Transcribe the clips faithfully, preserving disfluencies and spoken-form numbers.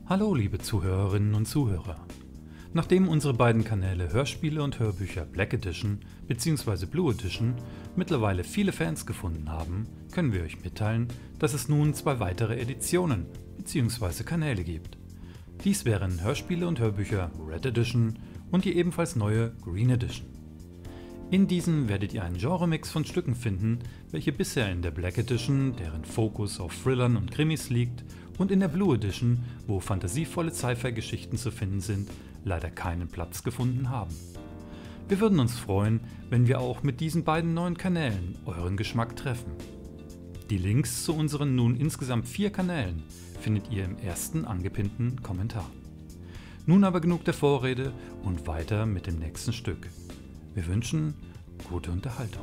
Hallo liebe Zuhörerinnen und Zuhörer. Nachdem unsere beiden Kanäle Hörspiele und Hörbücher Black Edition bzw. Blue Edition mittlerweile viele Fans gefunden haben, können wir euch mitteilen, dass es nun zwei weitere Editionen bzw. Kanäle gibt. Dies wären Hörspiele und Hörbücher Red Edition und die ebenfalls neue Green Edition. In diesen werdet ihr einen Genremix von Stücken finden, welche bisher in der Black Edition, deren Fokus auf Thrillern und Krimis liegt, und in der Blue Edition, wo fantasievolle Sci-Fi-Geschichten zu finden sind, leider keinen Platz gefunden haben. Wir würden uns freuen, wenn wir auch mit diesen beiden neuen Kanälen euren Geschmack treffen. Die Links zu unseren nun insgesamt vier Kanälen findet ihr im ersten angepinnten Kommentar. Nun aber genug der Vorrede und weiter mit dem nächsten Stück. Wir wünschen gute Unterhaltung.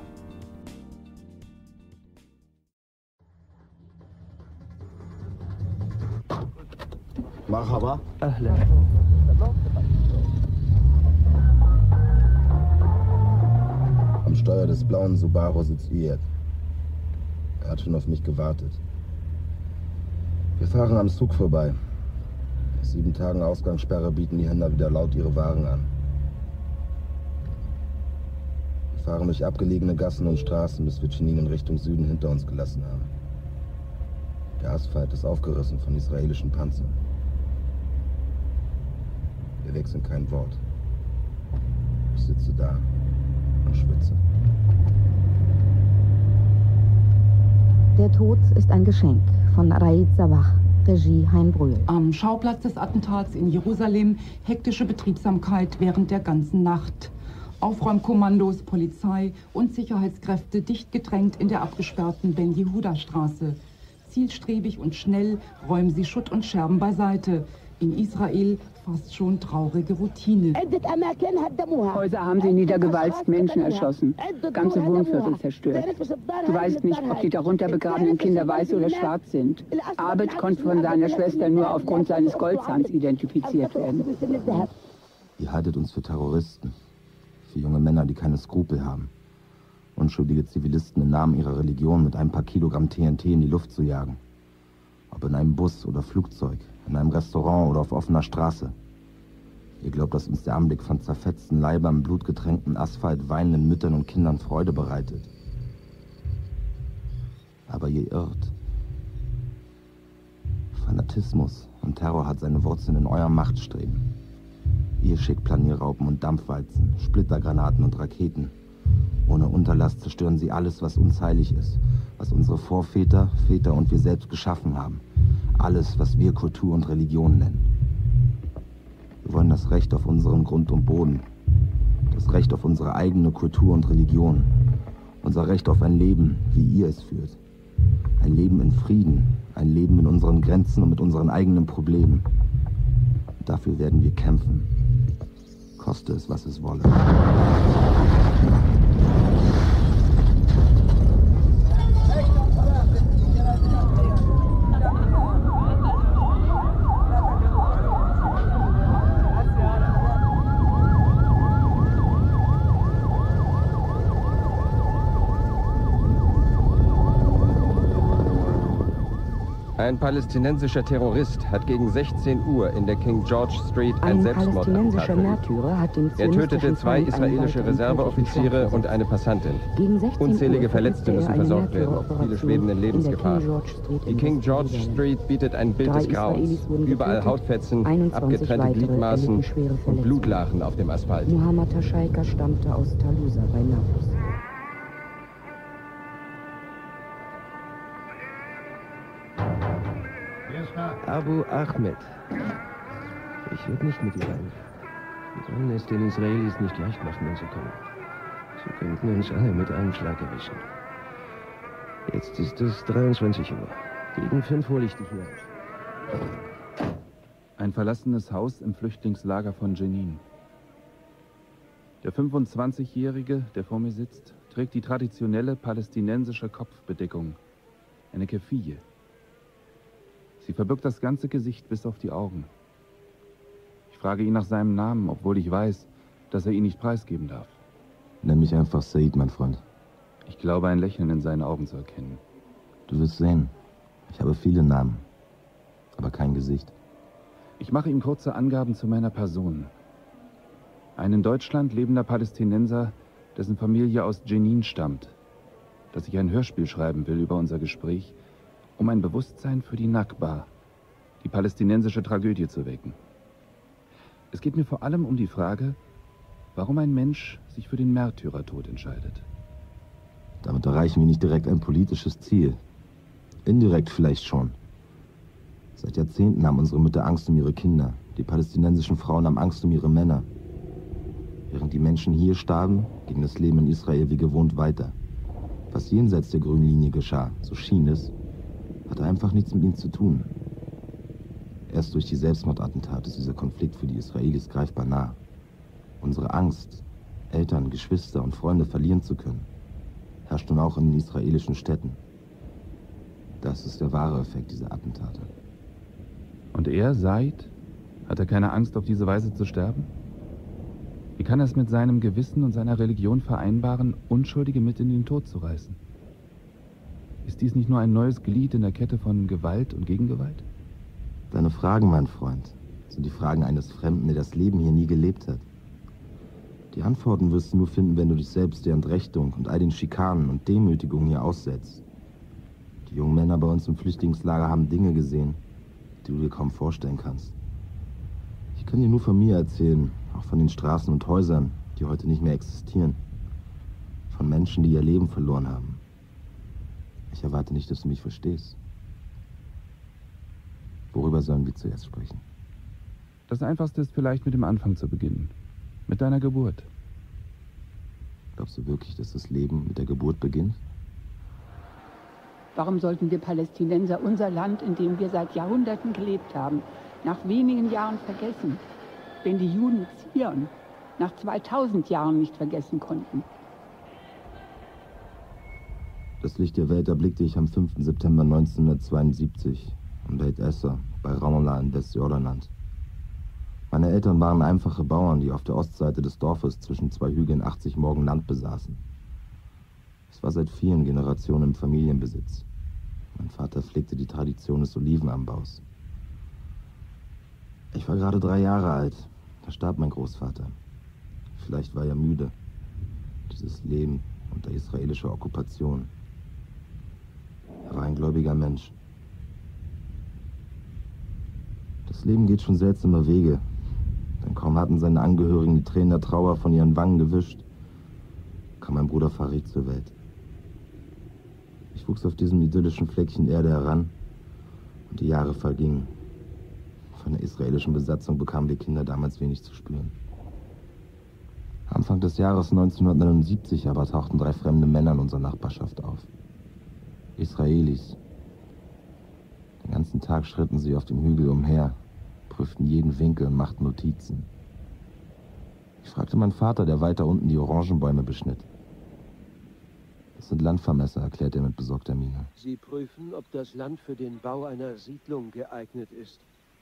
Marhaba. Ahlan. Am Steuer des blauen Subaru sitzt Iyad. Er hat schon auf mich gewartet. Wir fahren am Zug vorbei. Nach sieben Tagen Ausgangssperre bieten die Händler wieder laut ihre Waren an. Wir fahren durch abgelegene Gassen und Straßen, bis wir Jenin in Richtung Süden hinter uns gelassen haben. Der Asphalt ist aufgerissen von israelischen Panzern. Wir wechseln kein Wort. Ich sitze da und schwitze. Der Tod ist ein Geschenk von Raid Sabah, Regie Hein Brühl. Am Schauplatz des Attentats in Jerusalem hektische Betriebsamkeit während der ganzen Nacht. Aufräumkommandos, Polizei und Sicherheitskräfte dicht gedrängt in der abgesperrten Ben-Yehuda-Straße. Zielstrebig und schnell räumen sie Schutt und Scherben beiseite. In Israel fast schon traurige Routine. Häuser haben sie niedergewalzt, Menschen erschossen, ganze Wohnviertel zerstört. Du weißt nicht, ob die darunter begrabenen Kinder weiß oder schwarz sind. Abed konnte von seiner Schwester nur aufgrund seines Goldzahns identifiziert werden. Ihr haltet uns für Terroristen, für junge Männer, die keine Skrupel haben. Unschuldige Zivilisten im Namen ihrer Religion mit ein paar Kilogramm T N T in die Luft zu jagen. Ob in einem Bus oder Flugzeug, in einem Restaurant oder auf offener Straße. Ihr glaubt, dass uns der Anblick von zerfetzten Leibern, blutgetränkten Asphalt, weinenden Müttern und Kindern Freude bereitet. Aber ihr irrt. Fanatismus und Terror hat seine Wurzeln in eurem Machtstreben. Ihr schickt Planierraupen und Dampfwalzen, Splittergranaten und Raketen. Ohne Unterlass zerstören sie alles, was uns heilig ist, was unsere Vorväter, Väter und wir selbst geschaffen haben. Alles, was wir Kultur und Religion nennen. Wir wollen das Recht auf unseren Grund und Boden. Das Recht auf unsere eigene Kultur und Religion. Unser Recht auf ein Leben, wie ihr es führt. Ein Leben in Frieden. Ein Leben in unseren Grenzen und mit unseren eigenen Problemen. Und dafür werden wir kämpfen. Koste es, was es wolle. Ein palästinensischer Terrorist hat gegen sechzehn Uhr in der King George Street ein, ein Selbstmordattentat verübt. Er tötete zwei israelische Reserveoffiziere und eine Passantin. Unzählige Verletzte müssen versorgt werden. Viele schweben in Lebensgefahr. Die King George Street bietet ein Bild des Grauens. Überall Hautfetzen, abgetrennte Gliedmaßen und Blutlachen auf dem Asphalt. Muhammad Hashaika stammte aus Talusa bei Nablus. Abu Ahmed. Ich würde nicht mit dir rein. Wir sollen es den Israelis nicht leicht machen, wenn sie kommen. Sie könnten uns alle mit einem Schlag erwischen. Jetzt ist es dreiundzwanzig Uhr. Gegen fünf hole ich dich hier raus. Ein verlassenes Haus im Flüchtlingslager von Jenin. Der fünfundzwanzigjährige, der vor mir sitzt, trägt die traditionelle palästinensische Kopfbedeckung, eine Kefije. Sie verbirgt das ganze Gesicht bis auf die Augen. Ich frage ihn nach seinem Namen, obwohl ich weiß, dass er ihn nicht preisgeben darf. Nenn mich einfach Said, mein Freund. Ich glaube, ein Lächeln in seinen Augen zu erkennen. Du wirst sehen. Ich habe viele Namen, aber kein Gesicht. Ich mache ihm kurze Angaben zu meiner Person. Ein in Deutschland lebender Palästinenser, dessen Familie aus Jenin stammt, dass ich ein Hörspiel schreiben will über unser Gespräch, um ein Bewusstsein für die Nakba, die palästinensische Tragödie, zu wecken. Es geht mir vor allem um die Frage, warum ein Mensch sich für den Märtyrertod entscheidet. Damit erreichen wir nicht direkt ein politisches Ziel. Indirekt vielleicht schon. Seit Jahrzehnten haben unsere Mütter Angst um ihre Kinder. Die palästinensischen Frauen haben Angst um ihre Männer. Während die Menschen hier starben, ging das Leben in Israel wie gewohnt weiter. Was jenseits der grünen Linie geschah, so schien es, hatte einfach nichts mit ihnen zu tun. Erst durch die Selbstmordattentate ist dieser Konflikt für die Israelis greifbar nah. Unsere Angst, Eltern, Geschwister und Freunde verlieren zu können, herrscht nun auch in den israelischen Städten. Das ist der wahre Effekt dieser Attentate. Und er, Said, hat er keine Angst, auf diese Weise zu sterben? Wie kann er es mit seinem Gewissen und seiner Religion vereinbaren, Unschuldige mit in den Tod zu reißen? Ist dies nicht nur ein neues Glied in der Kette von Gewalt und Gegengewalt? Deine Fragen, mein Freund, sind die Fragen eines Fremden, der das Leben hier nie gelebt hat. Die Antworten wirst du nur finden, wenn du dich selbst der Entrechtung und all den Schikanen und Demütigungen hier aussetzt. Die jungen Männer bei uns im Flüchtlingslager haben Dinge gesehen, die du dir kaum vorstellen kannst. Ich kann dir nur von mir erzählen, auch von den Straßen und Häusern, die heute nicht mehr existieren. Von Menschen, die ihr Leben verloren haben. Ich erwarte nicht, dass du mich verstehst. Worüber sollen wir zuerst sprechen? Das Einfachste ist vielleicht mit dem Anfang zu beginnen. Mit deiner Geburt. Glaubst du wirklich, dass das Leben mit der Geburt beginnt? Warum sollten wir Palästinenser unser Land, in dem wir seit Jahrhunderten gelebt haben, nach wenigen Jahren vergessen, wenn die Juden Zion nach zweitausend Jahren nicht vergessen konnten? Das Licht der Welt erblickte ich am fünften September neunzehnhundertzweiundsiebzig in Beit Esser bei Ramallah in Westjordanland. Meine Eltern waren einfache Bauern, die auf der Ostseite des Dorfes zwischen zwei Hügeln achtzig Morgen Land besaßen. Es war seit vielen Generationen im Familienbesitz. Mein Vater pflegte die Tradition des Olivenanbaus. Ich war gerade drei Jahre alt. Da starb mein Großvater. Vielleicht war er müde. Dieses Leben unter israelischer Okkupation. Er war ein gläubiger Mensch. Das Leben geht schon seltsame Wege. Denn kaum hatten seine Angehörigen die Tränen der Trauer von ihren Wangen gewischt, kam mein Bruder Farid zur Welt. Ich wuchs auf diesem idyllischen Fleckchen Erde heran und die Jahre vergingen. Von der israelischen Besatzung bekamen wir Kinder damals wenig zu spüren. Anfang des Jahres neunzehnhundertneunundsiebzig aber tauchten drei fremde Männer in unserer Nachbarschaft auf. Israelis. Den ganzen Tag schritten sie auf dem Hügel umher, prüften jeden Winkel und machten Notizen. Ich fragte meinen Vater, der weiter unten die Orangenbäume beschnitt. Das sind Landvermesser, erklärte er mit besorgter Miene. Sie prüfen, ob das Land für den Bau einer Siedlung geeignet ist.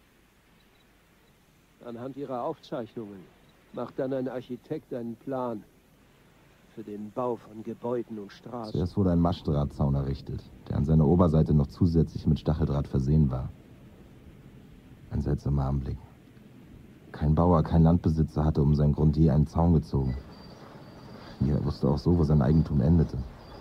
Anhand ihrer Aufzeichnungen macht dann ein Architekt einen Plan für den Bau von Gebäuden und Straßen. Zuerst wurde ein Maschdrahtzaun errichtet, der an seiner Oberseite noch zusätzlich mit Stacheldraht versehen war. Ein seltsamer Anblick. Kein Bauer, kein Landbesitzer hatte um sein Grund je einen Zaun gezogen. Jeder wusste auch so, wo sein Eigentum endete.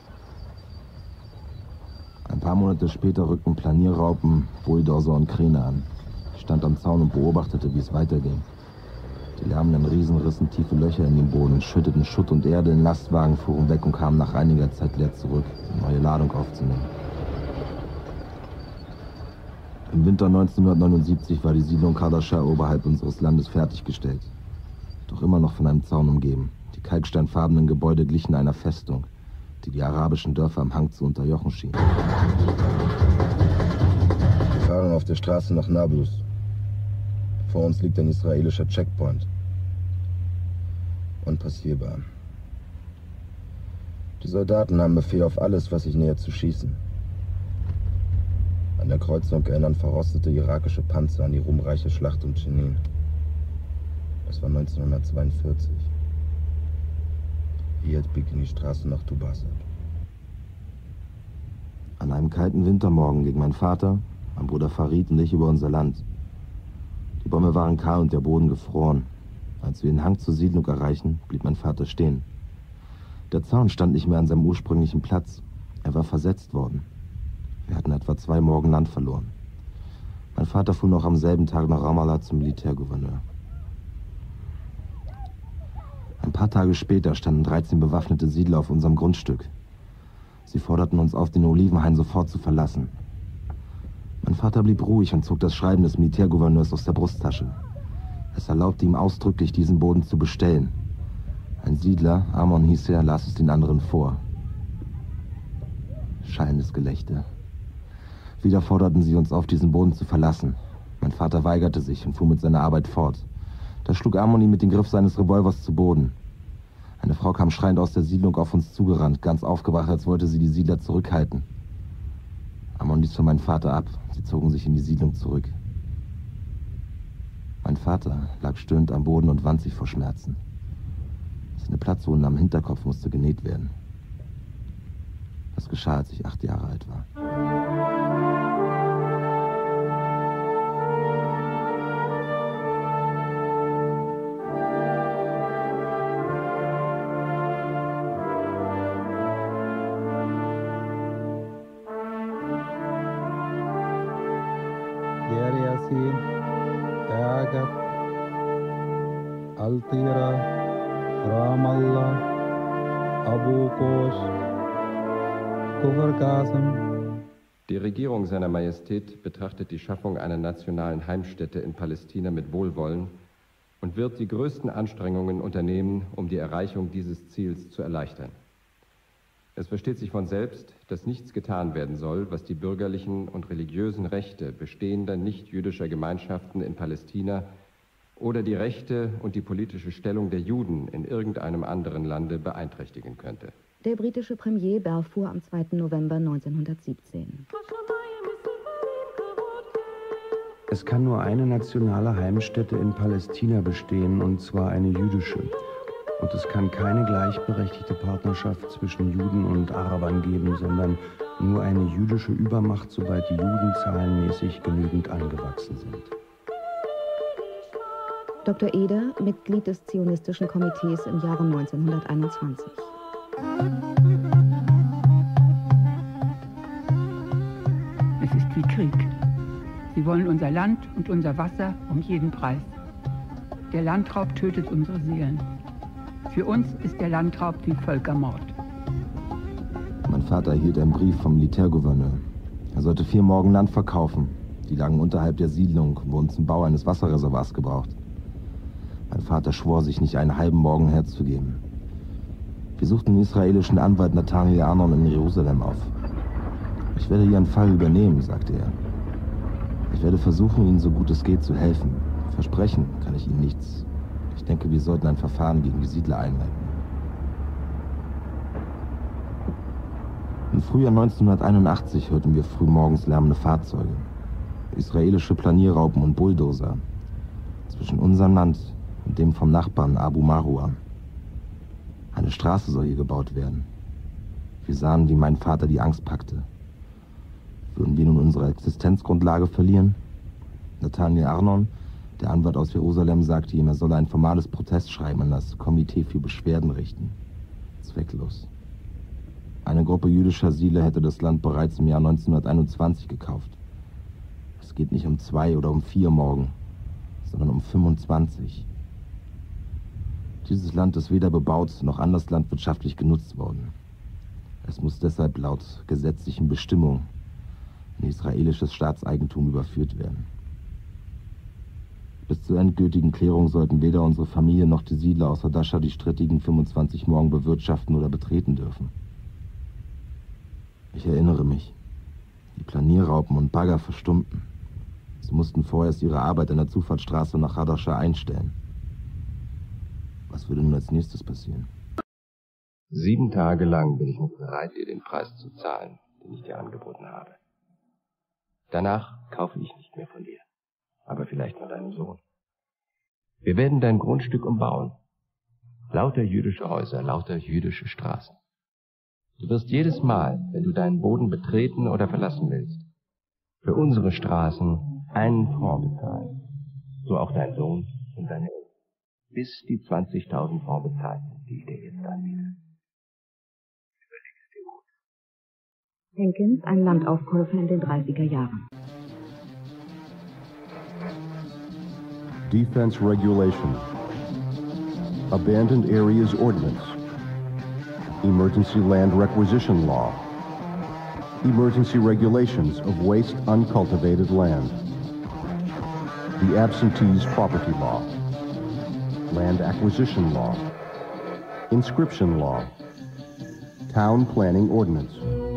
Ein paar Monate später rückten Planierraupen, Bulldozer und Kräne an. Ich stand am Zaun und beobachtete, wie es weiterging. Die lärmenden Riesen rissen tiefe Löcher in den Boden, schütteten Schutt und Erde in Lastwagen, fuhren weg und kamen nach einiger Zeit leer zurück, um neue Ladung aufzunehmen. Im Winter neunzehnhundertneunundsiebzig war die Siedlung Kardascha oberhalb unseres Landes fertiggestellt, doch immer noch von einem Zaun umgeben. Die kalksteinfarbenen Gebäude glichen einer Festung, die die arabischen Dörfer am Hang zu unterjochen schien. Wir fahren auf der Straße nach Nablus. Vor uns liegt ein israelischer Checkpoint. Unpassierbar. Die Soldaten haben Befehl auf alles, was sich nähert, zu schießen. An der Kreuzung erinnern verrostete irakische Panzer an die ruhmreiche Schlacht um Jenin. Das war neunzehnhundertzweiundvierzig. Hier biegen die Straßen nach Tubasa. An einem kalten Wintermorgen ging mein Vater, mein Bruder Farid und ich über unser Land. Die Bäume waren kahl und der Boden gefroren. Als wir den Hang zur Siedlung erreichen, blieb mein Vater stehen. Der Zaun stand nicht mehr an seinem ursprünglichen Platz. Er war versetzt worden. Wir hatten etwa zwei Morgen Land verloren. Mein Vater fuhr noch am selben Tag nach Ramallah zum Militärgouverneur. Ein paar Tage später standen dreizehn bewaffnete Siedler auf unserem Grundstück. Sie forderten uns auf, den Olivenhain sofort zu verlassen. Mein Vater blieb ruhig und zog das Schreiben des Militärgouverneurs aus der Brusttasche. Es erlaubte ihm ausdrücklich, diesen Boden zu bestellen. Ein Siedler, Amon hieß er, las es den anderen vor. Schallendes Gelächter. Wieder forderten sie uns auf, diesen Boden zu verlassen. Mein Vater weigerte sich und fuhr mit seiner Arbeit fort. Da schlug Amon ihn mit dem Griff seines Revolvers zu Boden. Eine Frau kam schreiend aus der Siedlung auf uns zugerannt, ganz aufgebracht, als wollte sie die Siedler zurückhalten. Amon ließ von meinem Vater ab. Sie zogen sich in die Siedlung zurück. Mein Vater lag stöhnend am Boden und wand sich vor Schmerzen. Seine Platzwunde am Hinterkopf musste genäht werden. Das geschah, als ich acht Jahre alt war. Al-Tira, Ramallah, Abu Qosh, Kufr Qasim. Die Regierung seiner Majestät betrachtet die Schaffung einer nationalen Heimstätte in Palästina mit Wohlwollen und wird die größten Anstrengungen unternehmen, um die Erreichung dieses Ziels zu erleichtern. Es versteht sich von selbst, dass nichts getan werden soll, was die bürgerlichen und religiösen Rechte bestehender nicht-jüdischer Gemeinschaften in Palästina oder die Rechte und die politische Stellung der Juden in irgendeinem anderen Lande beeinträchtigen könnte. Der britische Premier Balfour am zweiten November neunzehnhundertsiebzehn. Es kann nur eine nationale Heimstätte in Palästina bestehen, und zwar eine jüdische. Und es kann keine gleichberechtigte Partnerschaft zwischen Juden und Arabern geben, sondern nur eine jüdische Übermacht, sobald die Juden zahlenmäßig genügend angewachsen sind. Doktor Eder, Mitglied des Zionistischen Komitees im Jahre neunzehnhunderteinundzwanzig. Es ist wie Krieg. Sie wollen unser Land und unser Wasser um jeden Preis. Der Landraub tötet unsere Seelen. Für uns ist der Landraub wie Völkermord. Mein Vater erhielt einen Brief vom Militärgouverneur. Er sollte vier Morgen Land verkaufen. Die lagen unterhalb der Siedlung und wurden zum Bau eines Wasserreservoirs gebraucht. Mein Vater schwor, sich nicht einen halben Morgen herzugeben. Wir suchten den israelischen Anwalt Nathaniel Arnon in Jerusalem auf. Ich werde Ihren Fall übernehmen, sagte er. Ich werde versuchen, Ihnen so gut es geht zu helfen. Versprechen kann ich Ihnen nichts. Ich denke, wir sollten ein Verfahren gegen die Siedler einleiten. Im Frühjahr neunzehnhunderteinundachtzig hörten wir frühmorgens lärmende Fahrzeuge. Israelische Planierraupen und Bulldozer. Zwischen unserem Land und dem vom Nachbarn Abu Marua. Eine Straße soll hier gebaut werden. Wir sahen, wie mein Vater die Angst packte. Würden wir nun unsere Existenzgrundlage verlieren? Nathaniel Arnon, der Anwalt aus Jerusalem, sagte ihm, er solle ein formales Protestschreiben an das Komitee für Beschwerden richten. Zwecklos. Eine Gruppe jüdischer Siedler hätte das Land bereits im Jahr neunzehnhunderteinundzwanzig gekauft. Es geht nicht um zwei oder um vier Morgen, sondern um fünfundzwanzig. Dieses Land ist weder bebaut noch anders landwirtschaftlich genutzt worden. Es muss deshalb laut gesetzlichen Bestimmungen in israelisches Staatseigentum überführt werden. Bis zur endgültigen Klärung sollten weder unsere Familie noch die Siedler aus Hadascha die strittigen fünfundzwanzig Morgen bewirtschaften oder betreten dürfen. Ich erinnere mich. Die Planierraupen und Bagger verstummten. Sie mussten vorerst ihre Arbeit an der Zufahrtsstraße nach Hadascha einstellen. Was würde nun als nächstes passieren? Sieben Tage lang bin ich noch bereit, dir den Preis zu zahlen, den ich dir angeboten habe. Danach kaufe ich nicht mehr von dir, aber vielleicht von deinem Sohn. Wir werden dein Grundstück umbauen. Lauter jüdische Häuser, lauter jüdische Straßen. Du wirst jedes Mal, wenn du deinen Boden betreten oder verlassen willst, für unsere Straßen einen Franc bezahlen. So auch dein Sohn und deine Eltern. Bis die zwanzigtausend Francs bezahlt sind, die ich dir jetzt anbiete. Überleg es dir gut. Hankins, ein Landaufkäufer in den dreißiger Jahren. Defense Regulation. Abandoned Areas Ordinance. Emergency Land Requisition Law. Emergency Regulations of Waste Uncultivated Land. The Absentees Property Law. Land Acquisition Law. Inscription Law. Town Planning Ordinance.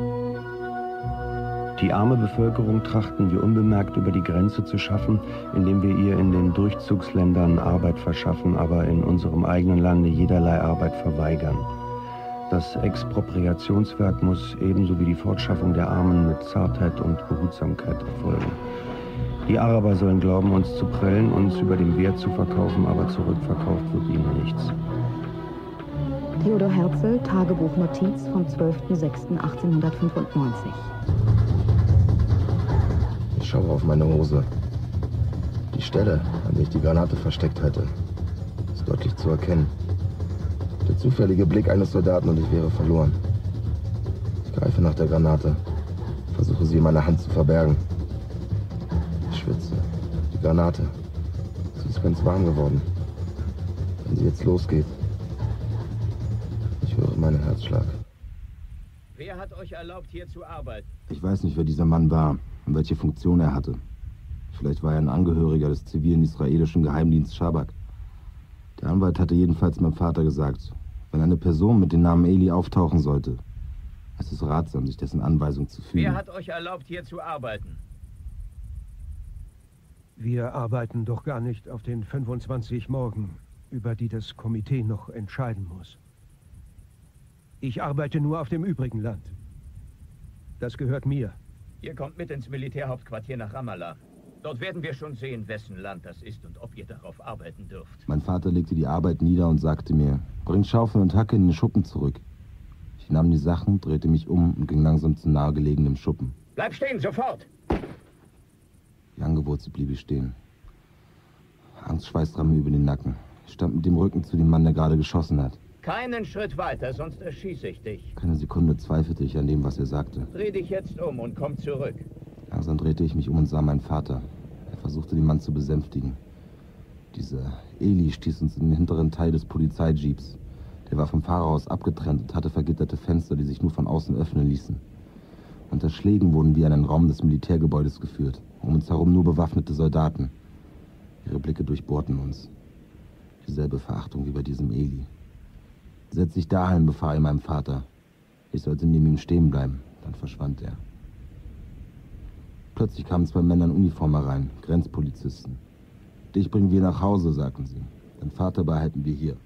Die arme Bevölkerung trachten wir unbemerkt über die Grenze zu schaffen, indem wir ihr in den Durchzugsländern Arbeit verschaffen, aber in unserem eigenen Lande jederlei Arbeit verweigern. Das Expropriationswerk muss ebenso wie die Fortschaffung der Armen mit Zartheit und Behutsamkeit erfolgen. Die Araber sollen glauben, uns zu prellen, uns über den Wert zu verkaufen, aber zurückverkauft wird ihnen nichts. Theodor Herzl, Tagebuchnotiz vom zwölften sechsten achtzehnhundertfünfundneunzig. Ich schaue auf meine Hose. Die Stelle, an der ich die Granate versteckt hatte, ist deutlich zu erkennen. Der zufällige Blick eines Soldaten und ich wäre verloren. Ich greife nach der Granate, versuche sie in meiner Hand zu verbergen. Ich schwitze. Die Granate. Sie ist ganz warm geworden. Wenn sie jetzt losgeht. Ich höre meinen Herzschlag. Wer hat euch erlaubt, hier zu arbeiten? Ich weiß nicht, wer dieser Mann war und welche Funktion er hatte. Vielleicht war er ein Angehöriger des zivilen israelischen Geheimdienstes Shabak. Der Anwalt hatte jedenfalls meinem Vater gesagt, wenn eine Person mit dem Namen Eli auftauchen sollte, es ist ratsam, sich dessen Anweisung zu fügen. Wer hat euch erlaubt, hier zu arbeiten? Wir arbeiten doch gar nicht auf den fünfundzwanzig Morgen, über die das Komitee noch entscheiden muss. Ich arbeite nur auf dem übrigen Land. Das gehört mir. Ihr kommt mit ins Militärhauptquartier nach Ramallah. Dort werden wir schon sehen, wessen Land das ist und ob ihr darauf arbeiten dürft. Mein Vater legte die Arbeit nieder und sagte mir, bring Schaufel und Hacke in den Schuppen zurück. Ich nahm die Sachen, drehte mich um und ging langsam zu nahegelegenem Schuppen. Bleib stehen, sofort! Wie angewurzelt blieb ich stehen. Angstschweiß rann mir über den Nacken. Ich stand mit dem Rücken zu dem Mann, der gerade geschossen hat. Keinen Schritt weiter, sonst erschieße ich dich. Keine Sekunde zweifelte ich an dem, was er sagte. Dreh dich jetzt um und komm zurück. Langsam drehte ich mich um und sah meinen Vater. Er versuchte, den Mann zu besänftigen. Dieser Eli stieß uns in den hinteren Teil des Polizeijeeps. Der war vom Fahrerhaus abgetrennt und hatte vergitterte Fenster, die sich nur von außen öffnen ließen. Unter Schlägen wurden wir in einen Raum des Militärgebäudes geführt. Um uns herum nur bewaffnete Soldaten. Ihre Blicke durchbohrten uns. Dieselbe Verachtung wie bei diesem Eli. Setz dich dahin, befahl meinem Vater. Ich sollte neben ihm stehen bleiben. Dann verschwand er. Plötzlich kamen zwei Männer in Uniform herein, Grenzpolizisten. Dich bringen wir nach Hause, sagten sie. Dein Vater behalten wir hier.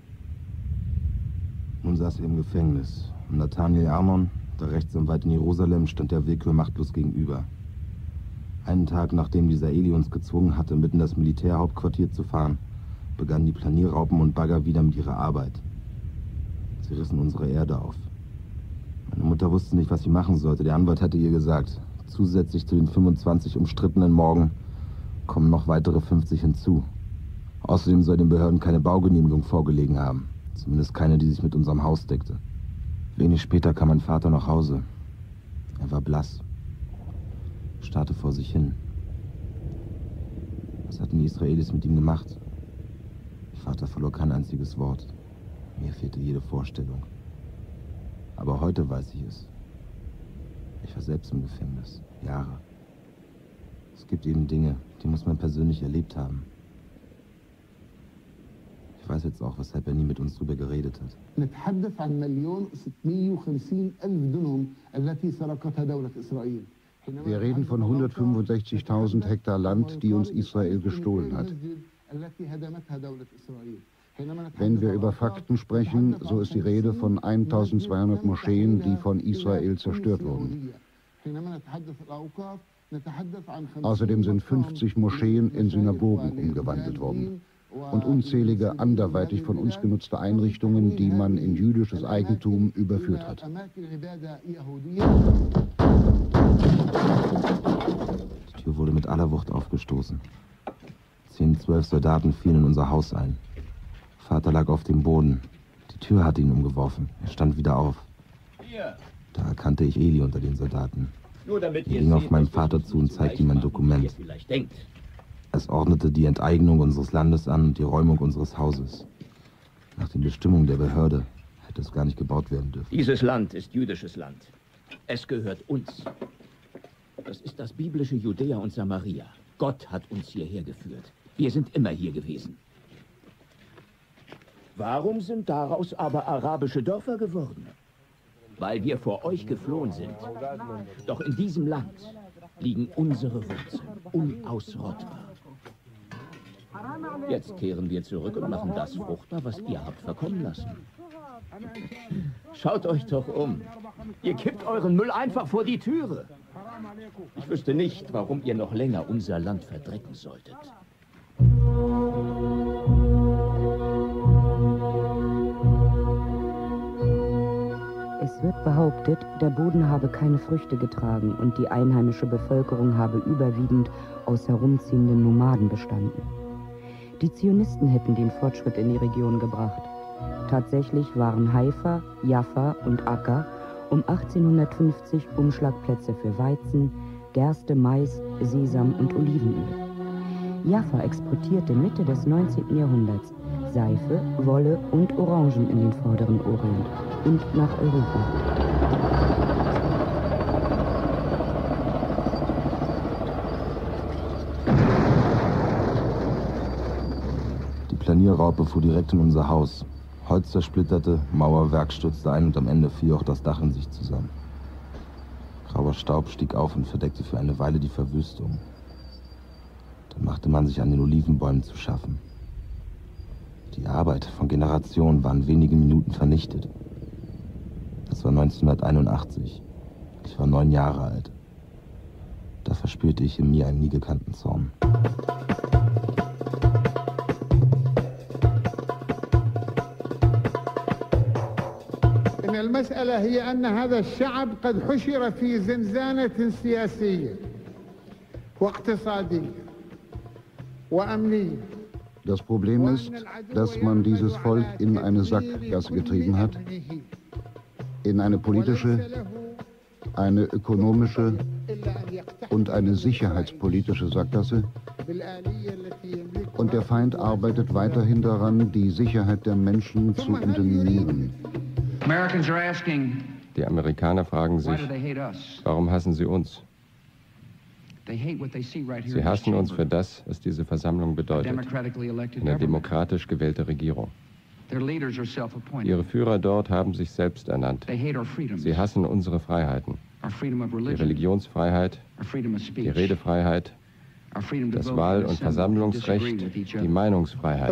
Nun saß er im Gefängnis. Und Nathaniel Arnon, der Rechtsanwalt in Jerusalem, stand der Willkür machtlos gegenüber. Einen Tag nachdem dieser Eli uns gezwungen hatte, mitten in das Militärhauptquartier zu fahren, begannen die Planierraupen und Bagger wieder mit ihrer Arbeit. Sie rissen unsere Erde auf. Meine Mutter wusste nicht, was sie machen sollte. Der Anwalt hatte ihr gesagt, zusätzlich zu den fünfundzwanzig umstrittenen Morgen kommen noch weitere fünfzig hinzu. Außerdem soll den Behörden keine Baugenehmigung vorgelegen haben. Zumindest keine, die sich mit unserem Haus deckte. Wenig später kam mein Vater nach Hause. Er war blass. Starrte vor sich hin. Was hatten die Israelis mit ihm gemacht? Mein Vater verlor kein einziges Wort. Mir fehlte jede Vorstellung. Aber heute weiß ich es. Ich war selbst im Gefängnis. Jahre. Es gibt eben Dinge, die muss man persönlich erlebt haben. Ich weiß jetzt auch, weshalb er nie mit uns drüber geredet hat. Wir reden von hundertfünfundsechzigtausend Hektar Land, die uns Israel gestohlen hat. Wenn wir über Fakten sprechen, so ist die Rede von eintausendzweihundert Moscheen, die von Israel zerstört wurden. Außerdem sind fünfzig Moscheen in Synagogen umgewandelt worden und unzählige anderweitig von uns genutzte Einrichtungen, die man in jüdisches Eigentum überführt hat. Die Tür wurde mit aller Wucht aufgestoßen. Zehn, zwölf Soldaten fielen in unser Haus ein. Vater lag auf dem Boden. Die Tür hatte ihn umgeworfen. Er stand wieder auf. Da erkannte ich Eli unter den Soldaten. Ich ging auf meinen Vater zu und zeigte ihm ein Dokument. Es ordnete die Enteignung unseres Landes an und die Räumung unseres Hauses. Nach den Bestimmungen der Behörde hätte es gar nicht gebaut werden dürfen. Dieses Land ist jüdisches Land. Es gehört uns. Das ist das biblische Judäa und Samaria. Gott hat uns hierher geführt. Wir sind immer hier gewesen. Warum sind daraus aber arabische Dörfer geworden? Weil wir vor euch geflohen sind. Doch in diesem Land liegen unsere Wurzeln, unausrottbar. Jetzt kehren wir zurück und machen das fruchtbar, was ihr habt verkommen lassen. Schaut euch doch um. Ihr kippt euren Müll einfach vor die Türe. Ich wüsste nicht, warum ihr noch länger unser Land verdrecken solltet. Es wird behauptet, der Boden habe keine Früchte getragen und die einheimische Bevölkerung habe überwiegend aus herumziehenden Nomaden bestanden. Die Zionisten hätten den Fortschritt in die Region gebracht. Tatsächlich waren Haifa, Jaffa und Akka um achtzehnhundertfünfzig Umschlagplätze für Weizen, Gerste, Mais, Sesam und Olivenöl. Jaffa exportierte Mitte des neunzehnten Jahrhunderts Seife, Wolle und Orangen in den vorderen Orient und nach Europa. Die Planierraupe fuhr direkt in unser Haus. Holz zersplitterte, Mauerwerk stürzte ein und am Ende fiel auch das Dach in sich zusammen. Grauer Staub stieg auf und verdeckte für eine Weile die Verwüstung. Dann machte man sich an den Olivenbäumen zu schaffen. Die Arbeit von Generationen war in wenigen Minuten vernichtet. Das war neunzehnhunderteinundachtzig. Ich war neun Jahre alt. Da verspürte ich in mir einen nie gekannten Zorn. المسألة هي أن هذا الشعب قد حشر في زنزانة سياسية واقتصادية وأمنية. Das Problem ist, dass man dieses Volk in eine Sackgasse getrieben hat, in eine politische, eine ökonomische und eine sicherheitspolitische Sackgasse. Und der Feind arbeitet weiterhin daran, die Sicherheit der Menschen zu unterminieren. Die Amerikaner fragen sich, warum hassen sie uns? Sie hassen uns für das, was diese Versammlung bedeutet, eine demokratisch gewählte Regierung. Ihre Führer dort haben sich selbst ernannt. Sie hassen unsere Freiheiten, die Religionsfreiheit, die Redefreiheit, das Wahl- und Versammlungsrecht, die Meinungsfreiheit.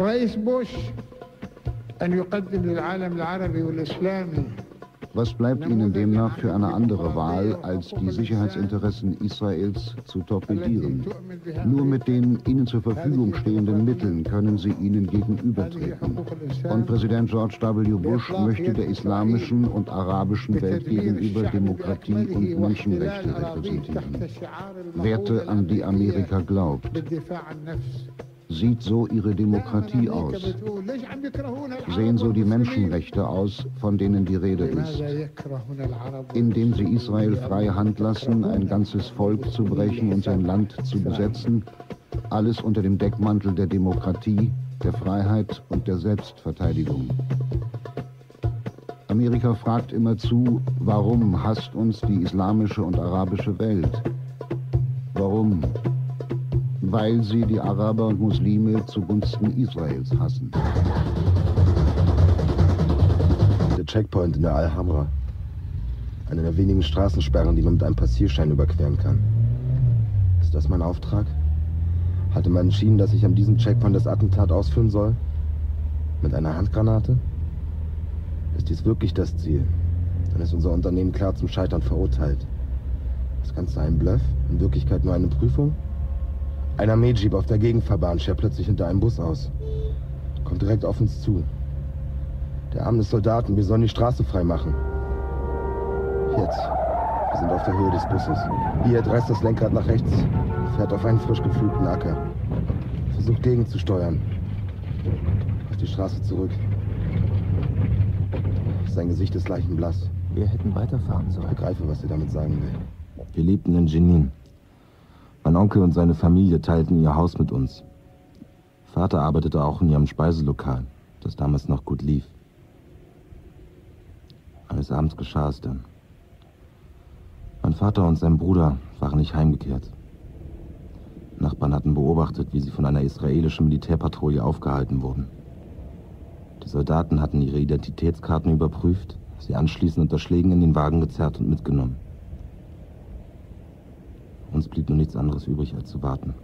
Was bleibt ihnen demnach für eine andere Wahl, als die Sicherheitsinteressen Israels zu torpedieren? Nur mit den ihnen zur Verfügung stehenden Mitteln können sie ihnen gegenübertreten. Und Präsident George W. Bush möchte der islamischen und arabischen Welt gegenüber Demokratie und Menschenrechte repräsentieren. Werte, an die Amerika glaubt. Sieht so ihre Demokratie aus? Sehen so die Menschenrechte aus, von denen die Rede ist? Indem sie Israel freie Hand lassen, ein ganzes Volk zu brechen und sein Land zu besetzen, alles unter dem Deckmantel der Demokratie, der Freiheit und der Selbstverteidigung. Amerika fragt immerzu, warum hasst uns die islamische und arabische Welt? Warum? Weil sie die Araber und Muslime zugunsten Israels hassen. Der Checkpoint in der Al-Hamra. Eine der wenigen Straßensperren, die man mit einem Passierschein überqueren kann. Ist das mein Auftrag? Hatte man entschieden, dass ich an diesem Checkpoint das Attentat ausführen soll? Mit einer Handgranate? Ist dies wirklich das Ziel? Dann ist unser Unternehmen klar zum Scheitern verurteilt. Das Ganze ein Bluff? In Wirklichkeit nur eine Prüfung? Ein Armeejeep auf der Gegenfahrbahn schert plötzlich hinter einem Bus aus. Kommt direkt auf uns zu. Der Arm des Soldaten, wir sollen die Straße frei machen. Jetzt. Wir sind auf der Höhe des Busses. Hier reißt das Lenkrad nach rechts, fährt auf einen frisch gepflugten Acker. Für Versucht gegenzusteuern. Auf die Straße zurück. Sein Gesicht ist leichenblass. Wir hätten weiterfahren sollen. Ich begreife, was er damit sagen will. Wir lebten in Jenin. Mein Onkel und seine Familie teilten ihr Haus mit uns. Vater arbeitete auch in ihrem Speiselokal, das damals noch gut lief. Eines Abends geschah es dann. Mein Vater und sein Bruder waren nicht heimgekehrt. Nachbarn hatten beobachtet, wie sie von einer israelischen Militärpatrouille aufgehalten wurden. Die Soldaten hatten ihre Identitätskarten überprüft, sie anschließend unter Schlägen in den Wagen gezerrt und mitgenommen. Uns blieb nur nichts anderes übrig, als zu warten.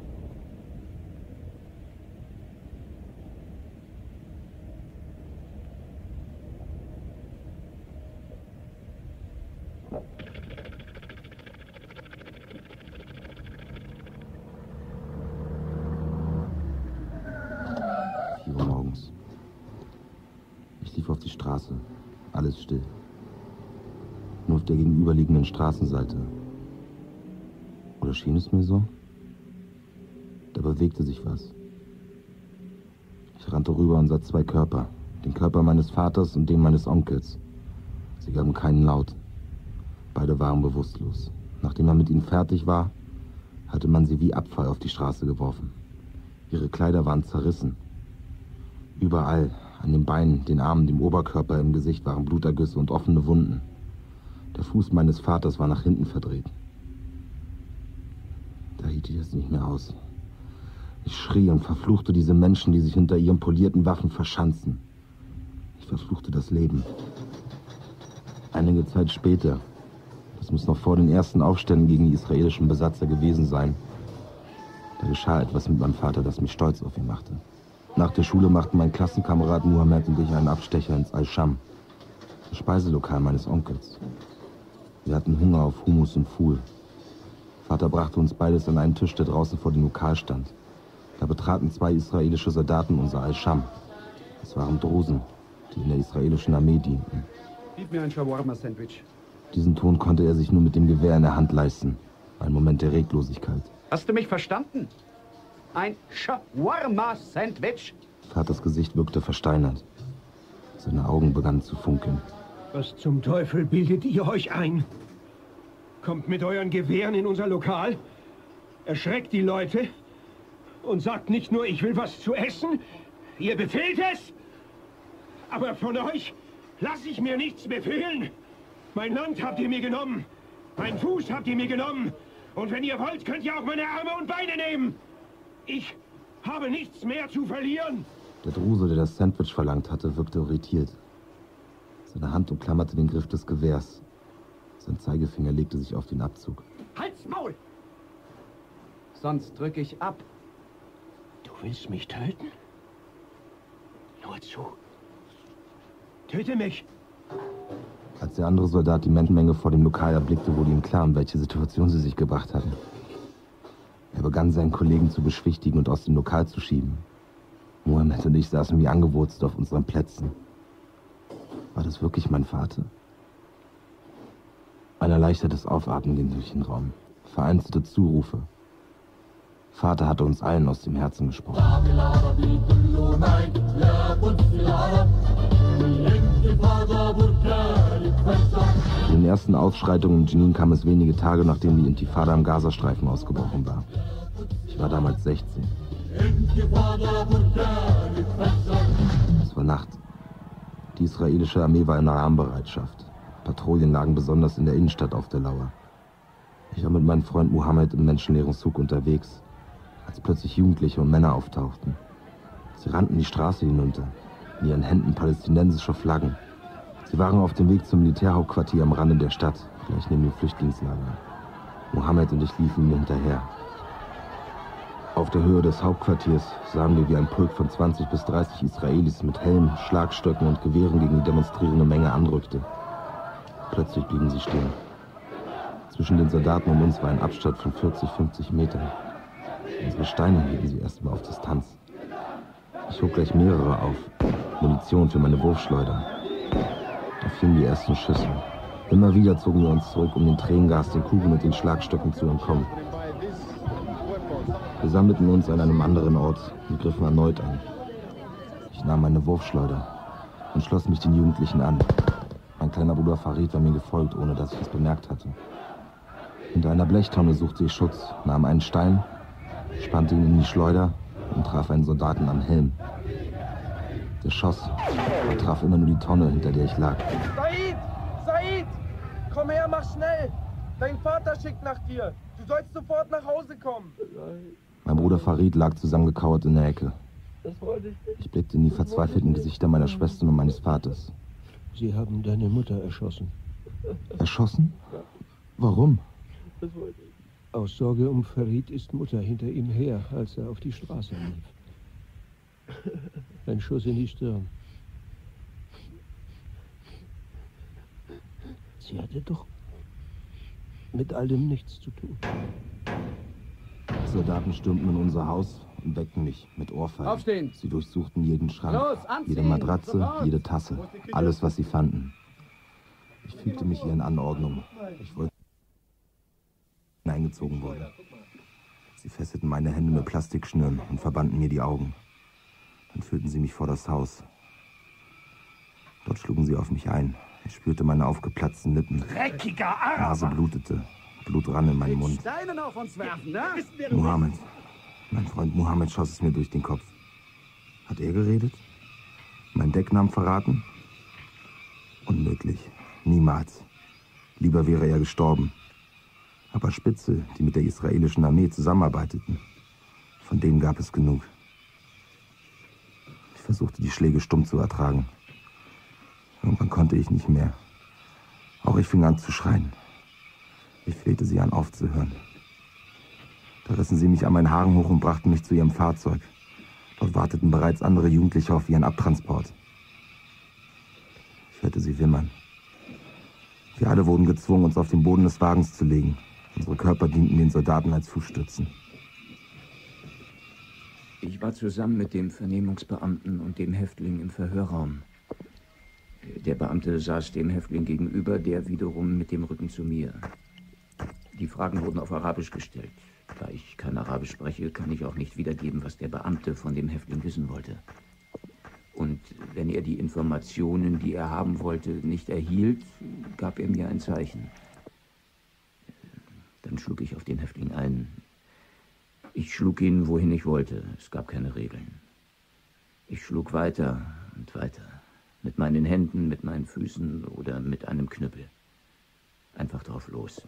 vier Uhr morgens. Ich lief auf die Straße. Alles still. Nur auf der gegenüberliegenden Straßenseite. Oder schien es mir so? Da bewegte sich was. Ich rannte rüber und sah zwei Körper. Den Körper meines Vaters und den meines Onkels. Sie gaben keinen Laut. Beide waren bewusstlos. Nachdem man mit ihnen fertig war, hatte man sie wie Abfall auf die Straße geworfen. Ihre Kleider waren zerrissen. Überall, an den Beinen, den Armen, dem Oberkörper, im Gesicht waren Blutergüsse und offene Wunden. Der Fuß meines Vaters war nach hinten verdreht. Da hielt ich es nicht mehr aus. Ich schrie und verfluchte diese Menschen, die sich hinter ihren polierten Waffen verschanzen. Ich verfluchte das Leben. Einige Zeit später, das muss noch vor den ersten Aufständen gegen die israelischen Besatzer gewesen sein, da geschah etwas mit meinem Vater, das mich stolz auf ihn machte. Nach der Schule machten mein Klassenkamerad Mohammed und ich einen Abstecher ins Al-Sham, das Speiselokal meines Onkels. Wir hatten Hunger auf Hummus und Pfuhl. Vater brachte uns beides an einen Tisch, der draußen vor dem Lokal stand. Da betraten zwei israelische Soldaten unser Al-Sham. Es waren Drusen, die in der israelischen Armee dienten. Gib mir ein Shawarma-Sandwich. Diesen Ton konnte er sich nur mit dem Gewehr in der Hand leisten. Ein Moment der Reglosigkeit. Hast du mich verstanden? Ein Shawarma-Sandwich? Vaters Gesicht wirkte versteinert. Seine Augen begannen zu funkeln. Was zum Teufel bildet ihr euch ein? Kommt mit euren Gewehren in unser Lokal, erschreckt die Leute und sagt nicht nur, ich will was zu essen, ihr befehlt es, aber von euch lasse ich mir nichts befehlen. Mein Land habt ihr mir genommen, meinen Fuß habt ihr mir genommen und wenn ihr wollt, könnt ihr auch meine Arme und Beine nehmen. Ich habe nichts mehr zu verlieren. Der Druse, der das Sandwich verlangt hatte, wirkte irritiert. Seine Hand umklammerte den Griff des Gewehrs. Sein Zeigefinger legte sich auf den Abzug. Halt's Maul! Sonst drücke ich ab. Du willst mich töten? Nur zu. Töte mich! Als der andere Soldat die Menschenmenge vor dem Lokal erblickte, wurde ihm klar, in welche Situation sie sich gebracht hatten. Er begann, seinen Kollegen zu beschwichtigen und aus dem Lokal zu schieben. Mohammed und ich saßen wie angewurzelt auf unseren Plätzen. War das wirklich mein Vater? Ein erleichtertes Aufatmen ging durch den Raum. Vereinzelte Zurufe. Vater hatte uns allen aus dem Herzen gesprochen. In den ersten Ausschreitungen in Jenin kam es wenige Tage, nachdem die Intifada im Gazastreifen ausgebrochen war. Ich war damals sechzehn. Es war Nacht. Die israelische Armee war in Alarmbereitschaft. Patrouillen lagen besonders in der Innenstadt auf der Lauer. Ich war mit meinem Freund Mohammed im menschenleeren Zug unterwegs, als plötzlich Jugendliche und Männer auftauchten. Sie rannten die Straße hinunter, in ihren Händen palästinensische Flaggen. Sie waren auf dem Weg zum Militärhauptquartier am Rande der Stadt, gleich neben dem Flüchtlingslager. Mohammed und ich liefen ihnen hinterher. Auf der Höhe des Hauptquartiers sahen wir, wie ein Pulk von zwanzig bis dreißig Israelis mit Helmen, Schlagstöcken und Gewehren gegen die demonstrierende Menge anrückte. Plötzlich blieben sie stehen. Zwischen den Soldaten und uns war ein Abstand von vierzig, fünfzig Metern. Unsere Steine hielten sie erstmal auf Distanz. Ich hob gleich mehrere auf, Munition für meine Wurfschleuder. Da fielen die ersten Schüsse. Immer wieder zogen wir uns zurück, um den Tränengas, den Kugeln und den Schlagstöcken zu entkommen. Wir sammelten uns an einem anderen Ort und griffen erneut an. Ich nahm meine Wurfschleuder und schloss mich den Jugendlichen an. Mein kleiner Bruder Farid war mir gefolgt, ohne dass ich es bemerkt hatte. Hinter einer Blechtonne suchte ich Schutz, nahm einen Stein, spannte ihn in die Schleuder und traf einen Soldaten am Helm. Der schoss und traf immer nur die Tonne, hinter der ich lag. Said! Said! Komm her, mach schnell! Dein Vater schickt nach dir. Du sollst sofort nach Hause kommen. Mein Bruder Farid lag zusammengekauert in der Ecke. Ich blickte in die verzweifelten Gesichter meiner Schwestern und meines Vaters. Sie haben deine Mutter erschossen. Erschossen? Warum? Aus Sorge um Farid ist Mutter hinter ihm her, als er auf die Straße lief. Ein Schuss in die Stirn. Sie hatte doch mit all dem nichts zu tun. Die Soldaten stürmten in unser Haus und weckten mich mit Ohrfeigen. Aufstehen! Sie durchsuchten jeden Schrank, Los, jede Matratze, jede Tasse, alles, was sie fanden. Ich fügte mich ihren Anordnungen. Ich wollte hineingezogen worden. Sie fesselten meine Hände mit Plastikschnüren und verbanden mir die Augen. Dann führten sie mich vor das Haus. Dort schlugen sie auf mich ein. Ich spürte meine aufgeplatzten Lippen. Dreckiger Araber! Nase blutete. Blut rann in meinen Mund. Steinen auf uns werfen, ne? Mohammed. Mein Freund Mohammed schoss es mir durch den Kopf. Hat er geredet? Mein Decknamen verraten? Unmöglich. Niemals. Lieber wäre er gestorben. Aber Spitze, die mit der israelischen Armee zusammenarbeiteten, von denen gab es genug. Ich versuchte, die Schläge stumm zu ertragen. Irgendwann konnte ich nicht mehr. Auch ich fing an zu schreien. Ich flehte sie an, aufzuhören. Da rissen sie mich an meinen Haaren hoch und brachten mich zu ihrem Fahrzeug. Dort warteten bereits andere Jugendliche auf ihren Abtransport. Ich hörte sie wimmern. Wir alle wurden gezwungen, uns auf den Boden des Wagens zu legen. Unsere Körper dienten den Soldaten als Fußstützen. Ich war zusammen mit dem Vernehmungsbeamten und dem Häftling im Verhörraum. Der Beamte saß dem Häftling gegenüber, der wiederum mit dem Rücken zu mir. Die Fragen wurden auf Arabisch gestellt. Da ich kein Arabisch spreche, kann ich auch nicht wiedergeben, was der Beamte von dem Häftling wissen wollte. Und wenn er die Informationen, die er haben wollte, nicht erhielt, gab er mir ein Zeichen. Dann schlug ich auf den Häftling ein. Ich schlug ihn, wohin ich wollte. Es gab keine Regeln. Ich schlug weiter und weiter. Mit meinen Händen, mit meinen Füßen oder mit einem Knüppel. Einfach drauf los.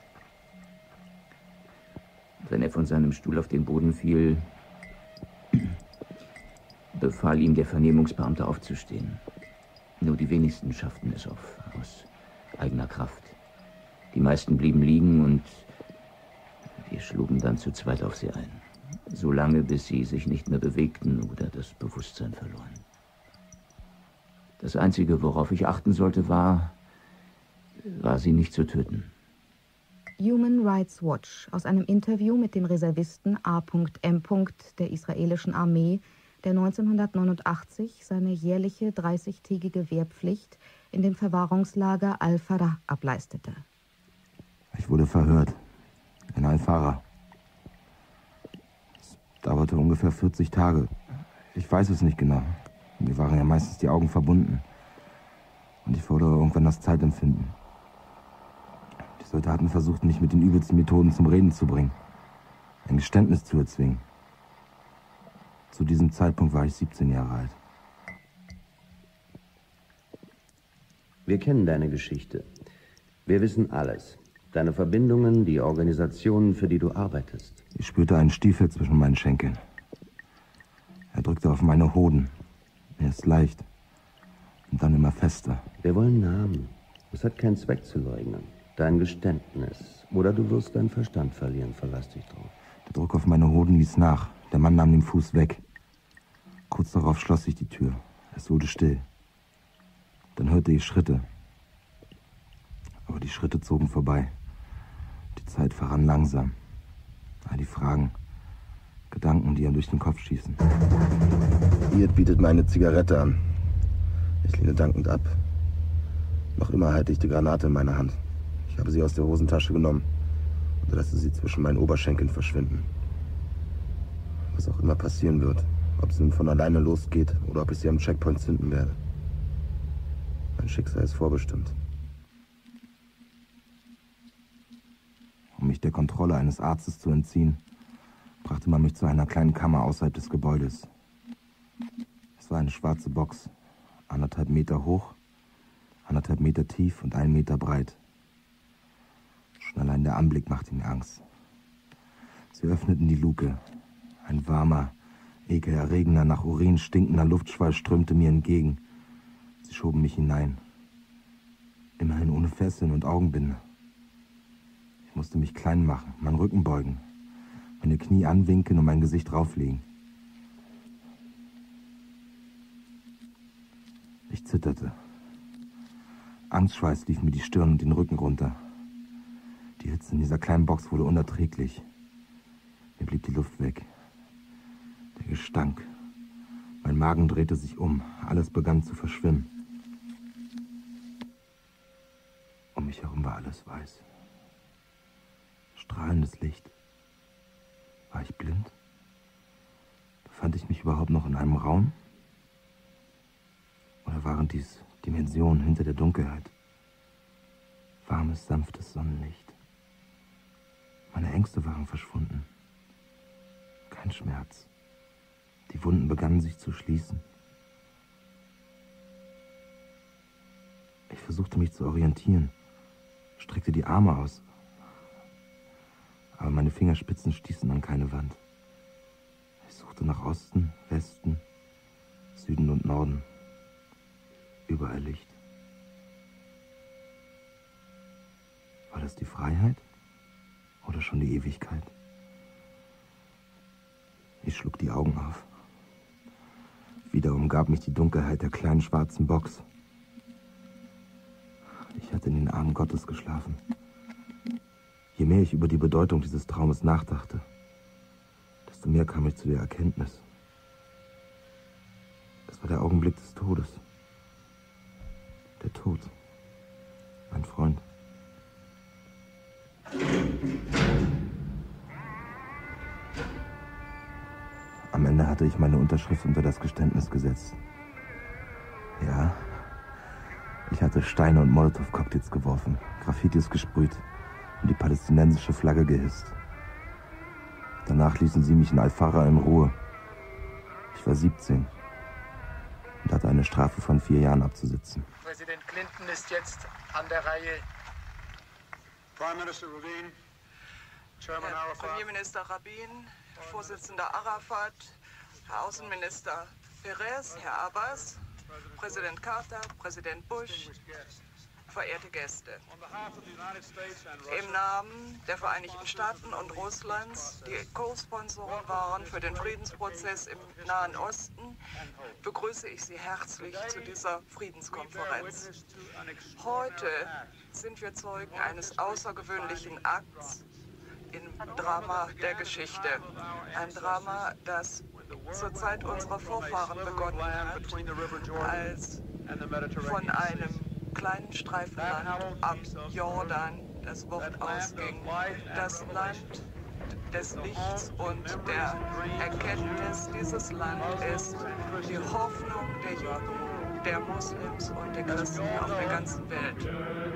Wenn er von seinem Stuhl auf den Boden fiel, befahl ihm der Vernehmungsbeamte aufzustehen. Nur die wenigsten schafften es auf, aus eigener Kraft. Die meisten blieben liegen und wir schlugen dann zu zweit auf sie ein. So lange, bis sie sich nicht mehr bewegten oder das Bewusstsein verloren. Das Einzige, worauf ich achten sollte, war, war sie nicht zu töten. Human Rights Watch aus einem Interview mit dem Reservisten A M der israelischen Armee, der neunzehnhundertneunundachtzig seine jährliche dreißigtägige Wehrpflicht in dem Verwahrungslager Al-Farah ableistete. Ich wurde verhört. In Al-Farah. Es dauerte ungefähr vierzig Tage. Ich weiß es nicht genau. Mir waren ja meistens die Augen verbunden. Und ich fordere irgendwann das Zeitempfinden. Die Soldaten versuchten mich mit den übelsten Methoden zum Reden zu bringen. Ein Geständnis zu erzwingen. Zu diesem Zeitpunkt war ich siebzehn Jahre alt. Wir kennen deine Geschichte. Wir wissen alles. Deine Verbindungen, die Organisationen, für die du arbeitest. Ich spürte einen Stiefel zwischen meinen Schenkeln. Er drückte auf meine Hoden. Erst leicht und dann immer fester. Wir wollen Namen. Es hat keinen Zweck zu leugnen. Dein Geständnis. Oder du wirst deinen Verstand verlieren. Verlass dich drauf. Der Druck auf meine Hoden ließ nach. Der Mann nahm den Fuß weg. Kurz darauf schloss sich die Tür. Es wurde still. Dann hörte ich Schritte. Aber die Schritte zogen vorbei. Die Zeit verrann langsam. All die Fragen, Gedanken, die ihm durch den Kopf schießen. Iad bietet mir eine Zigarette an. Ich lehne dankend ab. Noch immer halte ich die Granate in meiner Hand. Ich habe sie aus der Hosentasche genommen und lasse sie zwischen meinen Oberschenkeln verschwinden. Was auch immer passieren wird. Ob sie nun von alleine losgeht oder ob ich sie am Checkpoint zünden werde. Mein Schicksal ist vorbestimmt. Um mich der Kontrolle eines Arztes zu entziehen, brachte man mich zu einer kleinen Kammer außerhalb des Gebäudes. Es war eine schwarze Box, anderthalb Meter hoch, anderthalb Meter tief und einen Meter breit. Schon allein der Anblick machte mir Angst. Sie öffneten die Luke. Ein warmer, ekelerregender, nach Urin stinkender Luftschwall strömte mir entgegen. Sie schoben mich hinein. Immerhin ohne Fesseln und Augenbinde. Ich musste mich klein machen, meinen Rücken beugen, meine Knie anwinkeln und mein Gesicht drauflegen. Ich zitterte. Angstschweiß lief mir die Stirn und den Rücken runter. Die Hitze in dieser kleinen Box wurde unerträglich. Mir blieb die Luft weg. Der Gestank. Mein Magen drehte sich um. Alles begann zu verschwimmen. Um mich herum war alles weiß. Strahlendes Licht. War ich blind? Befand ich mich überhaupt noch in einem Raum? Oder waren dies Dimensionen hinter der Dunkelheit? Warmes, sanftes Sonnenlicht. Meine Ängste waren verschwunden. Kein Schmerz. Die Wunden begannen sich zu schließen. Ich versuchte mich zu orientieren, streckte die Arme aus. Aber meine Fingerspitzen stießen an keine Wand. Ich suchte nach Osten, Westen, Süden und Norden. Überall Licht. War das die Freiheit oder schon die Ewigkeit? Ich schlug die Augen auf. Wieder umgab mich die Dunkelheit der kleinen schwarzen Box. Ich hatte in den Armen Gottes geschlafen. Je mehr ich über die Bedeutung dieses Traumes nachdachte, desto mehr kam ich zu der Erkenntnis. Es war der Augenblick des Todes. Der Tod. Mein Freund. Am Ende hatte ich meine Unterschrift unter das Geständnis gesetzt. Ja, ich hatte Steine und Molotow-Cocktails geworfen, Graffitis gesprüht und die palästinensische Flagge gehisst. Danach ließen sie mich in Al-Fara in Ruhe. Ich war siebzehn und hatte eine Strafe von vier Jahren abzusitzen. Präsident Clinton ist jetzt an der Reihe. Prime Minister Rabin, Chairman Arafat. Premierminister Rabin, Vorsitzender Arafat, Herr Außenminister Perez, Herr Abbas, Präsident Carter, Präsident Bush, verehrte Gäste. Im Namen der Vereinigten Staaten und Russlands, die Co-Sponsoren waren für den Friedensprozess im Nahen Osten, begrüße ich Sie herzlich zu dieser Friedenskonferenz. Heute sind wir Zeugen eines außergewöhnlichen Akts im Drama der Geschichte. Ein Drama, das zur Zeit unserer Vorfahren begonnen hat, als von einem kleinen Streifenland am Jordan das Wort ausging. Das Land des Lichts und der Erkenntnis. Dieses Land ist die Hoffnung der Juden, der Moslems und der Christen auf der ganzen Welt.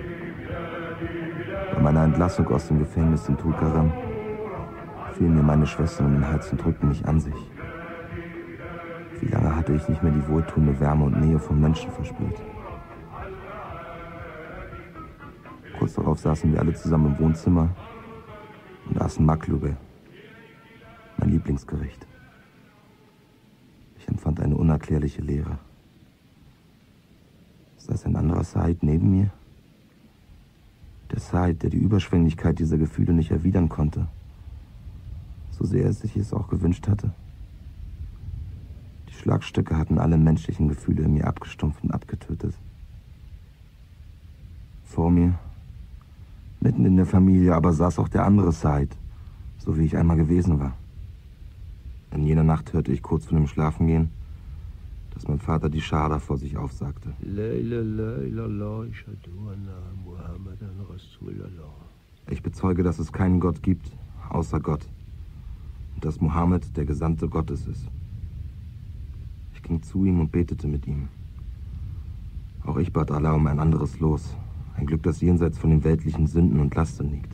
Bei meiner Entlassung aus dem Gefängnis in Tulkarem fielen mir meine Schwestern um den Hals und drückten mich an sich. Wie lange hatte ich nicht mehr die wohltuende Wärme und Nähe von Menschen verspürt? Kurz darauf saßen wir alle zusammen im Wohnzimmer und aßen Maklube, mein Lieblingsgericht. Ich empfand eine unerklärliche Leere. Saß ein anderer Said neben mir? Der Said, der die Überschwänglichkeit dieser Gefühle nicht erwidern konnte, so sehr er sich es auch gewünscht hatte. Die Schlagstücke hatten alle menschlichen Gefühle in mir abgestumpft und abgetötet. Vor mir, mitten in der Familie, aber saß auch der andere Said, so wie ich einmal gewesen war. In jener Nacht hörte ich kurz vor dem Schlafengehen, dass mein Vater die Schahada vor sich aufsagte. Ich bezeuge, dass es keinen Gott gibt, außer Gott, und und dass Mohammed der Gesandte Gottes ist. Ich ging zu ihm und betete mit ihm. Auch ich bat Allah um ein anderes Los, ein Glück, das jenseits von den weltlichen Sünden und Lasten liegt.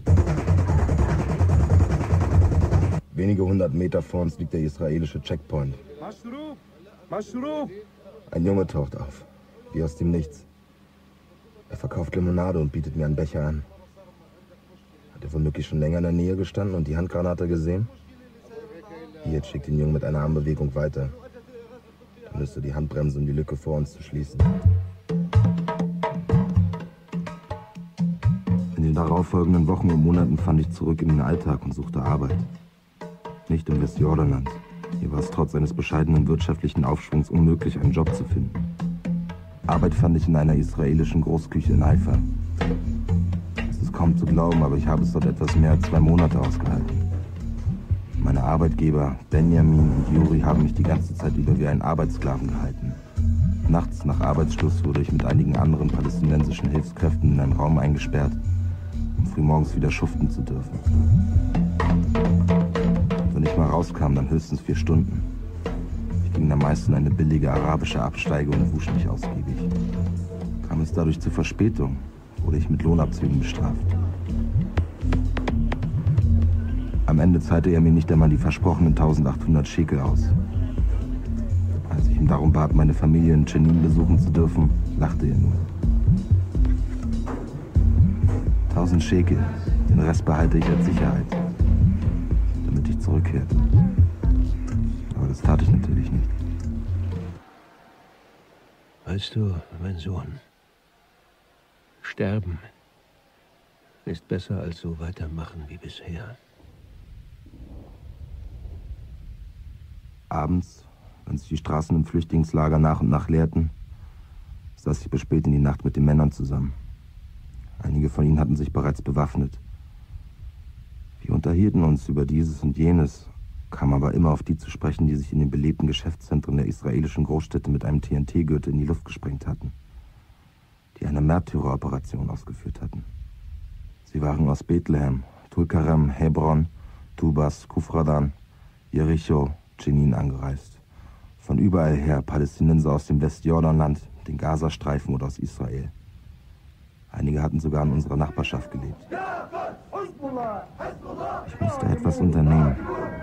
Wenige hundert Meter vor uns liegt der israelische Checkpoint. Mashruf! Mashruf! Ein Junge taucht auf, wie aus dem Nichts. Er verkauft Limonade und bietet mir einen Becher an. Hat er womöglich schon länger in der Nähe gestanden und die Handgranate gesehen? Hier schickt den Jungen mit einer Armbewegung weiter. Dann müsste die Handbremse, um die Lücke vor uns zu schließen. In den darauffolgenden Wochen und Monaten fand ich zurück in den Alltag und suchte Arbeit. Nicht im Westjordanland. Hier war es trotz eines bescheidenen wirtschaftlichen Aufschwungs unmöglich, einen Job zu finden. Arbeit fand ich in einer israelischen Großküche in Haifa. Es ist kaum zu glauben, aber ich habe es dort etwas mehr als zwei Monate ausgehalten. Meine Arbeitgeber, Benjamin und Juri, haben mich die ganze Zeit über wie einen Arbeitssklaven gehalten. Nachts nach Arbeitsschluss wurde ich mit einigen anderen palästinensischen Hilfskräften in einen Raum eingesperrt, um frühmorgens wieder schuften zu dürfen. Wenn ich mal rauskam, dann höchstens vier Stunden. Ich ging am meisten eine billige arabische Absteige und wusch mich ausgiebig. Kam es dadurch zu Verspätung, wurde ich mit Lohnabzügen bestraft. Am Ende zahlte er mir nicht einmal die versprochenen eintausendachthundert Schekel aus. Als ich ihn darum bat, meine Familie in Jenin besuchen zu dürfen, lachte er nur. Tausend Schekel, den Rest behalte ich als Sicherheit, damit ich zurückkehrte. Aber das tat ich natürlich nicht. Weißt du, mein Sohn, sterben ist besser als so weitermachen wie bisher. Abends, wenn sich die Straßen im Flüchtlingslager nach und nach leerten, saß ich bis spät in die Nacht mit den Männern zusammen. Einige von ihnen hatten sich bereits bewaffnet. Wir unterhielten uns über dieses und jenes, kamen aber immer auf die zu sprechen, die sich in den belebten Geschäftszentren der israelischen Großstädte mit einem T N T-Gürtel in die Luft gesprengt hatten, die eine Märtyreroperation ausgeführt hatten. Sie waren aus Bethlehem, Tulkarem, Hebron, Tubas, Kufradan, Jericho, Jenin angereist. Von überall her Palästinenser aus dem Westjordanland, den Gazastreifen oder aus Israel. Einige hatten sogar in unserer Nachbarschaft gelebt. Ich musste etwas unternehmen.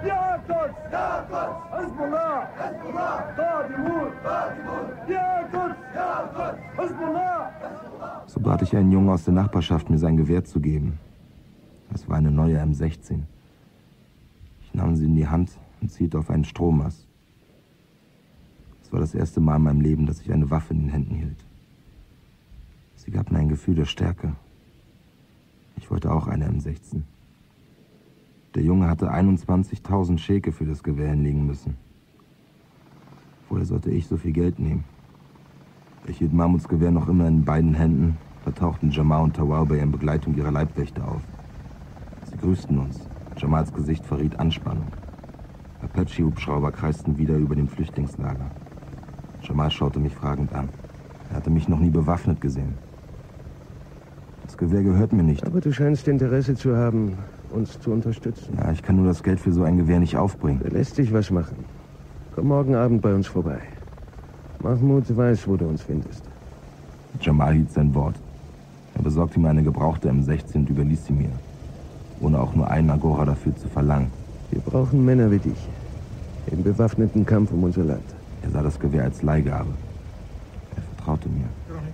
So bat ich einen Jungen aus der Nachbarschaft, mir sein Gewehr zu geben. Das war eine neue M sechzehn. Ich nahm sie in die Hand und zielte auf einen Strommast. Es war das erste Mal in meinem Leben, dass ich eine Waffe in den Händen hielt. Sie gab mir ein Gefühl der Stärke. Ich wollte auch eine M sechzehn. Der Junge hatte einundzwanzigtausend Schekel für das Gewehr hinlegen müssen. Woher sollte ich so viel Geld nehmen? Ich hielt Mahmuds Gewehr noch immer in beiden Händen, da tauchten Jamal und Tawalbay in Begleitung ihrer Leibwächter auf. Sie grüßten uns. Jamals Gesicht verriet Anspannung. Apache-Hubschrauber kreisten wieder über dem Flüchtlingslager. Jamal schaute mich fragend an. Er hatte mich noch nie bewaffnet gesehen. Das Gewehr gehört mir nicht. Aber du scheinst Interesse zu haben, uns zu unterstützen. Ja, ich kann nur das Geld für so ein Gewehr nicht aufbringen. Da lässt sich was machen. Komm morgen Abend bei uns vorbei. Mahmoud weiß, wo du uns findest. Jamal hielt sein Wort. Er besorgte mir eine gebrauchte M sechzehn und überließ sie mir, ohne auch nur einen Agora dafür zu verlangen. Wir brauchen Männer wie dich. Im bewaffneten Kampf um unser Land. Er sah das Gewehr als Leihgabe. Er vertraute mir.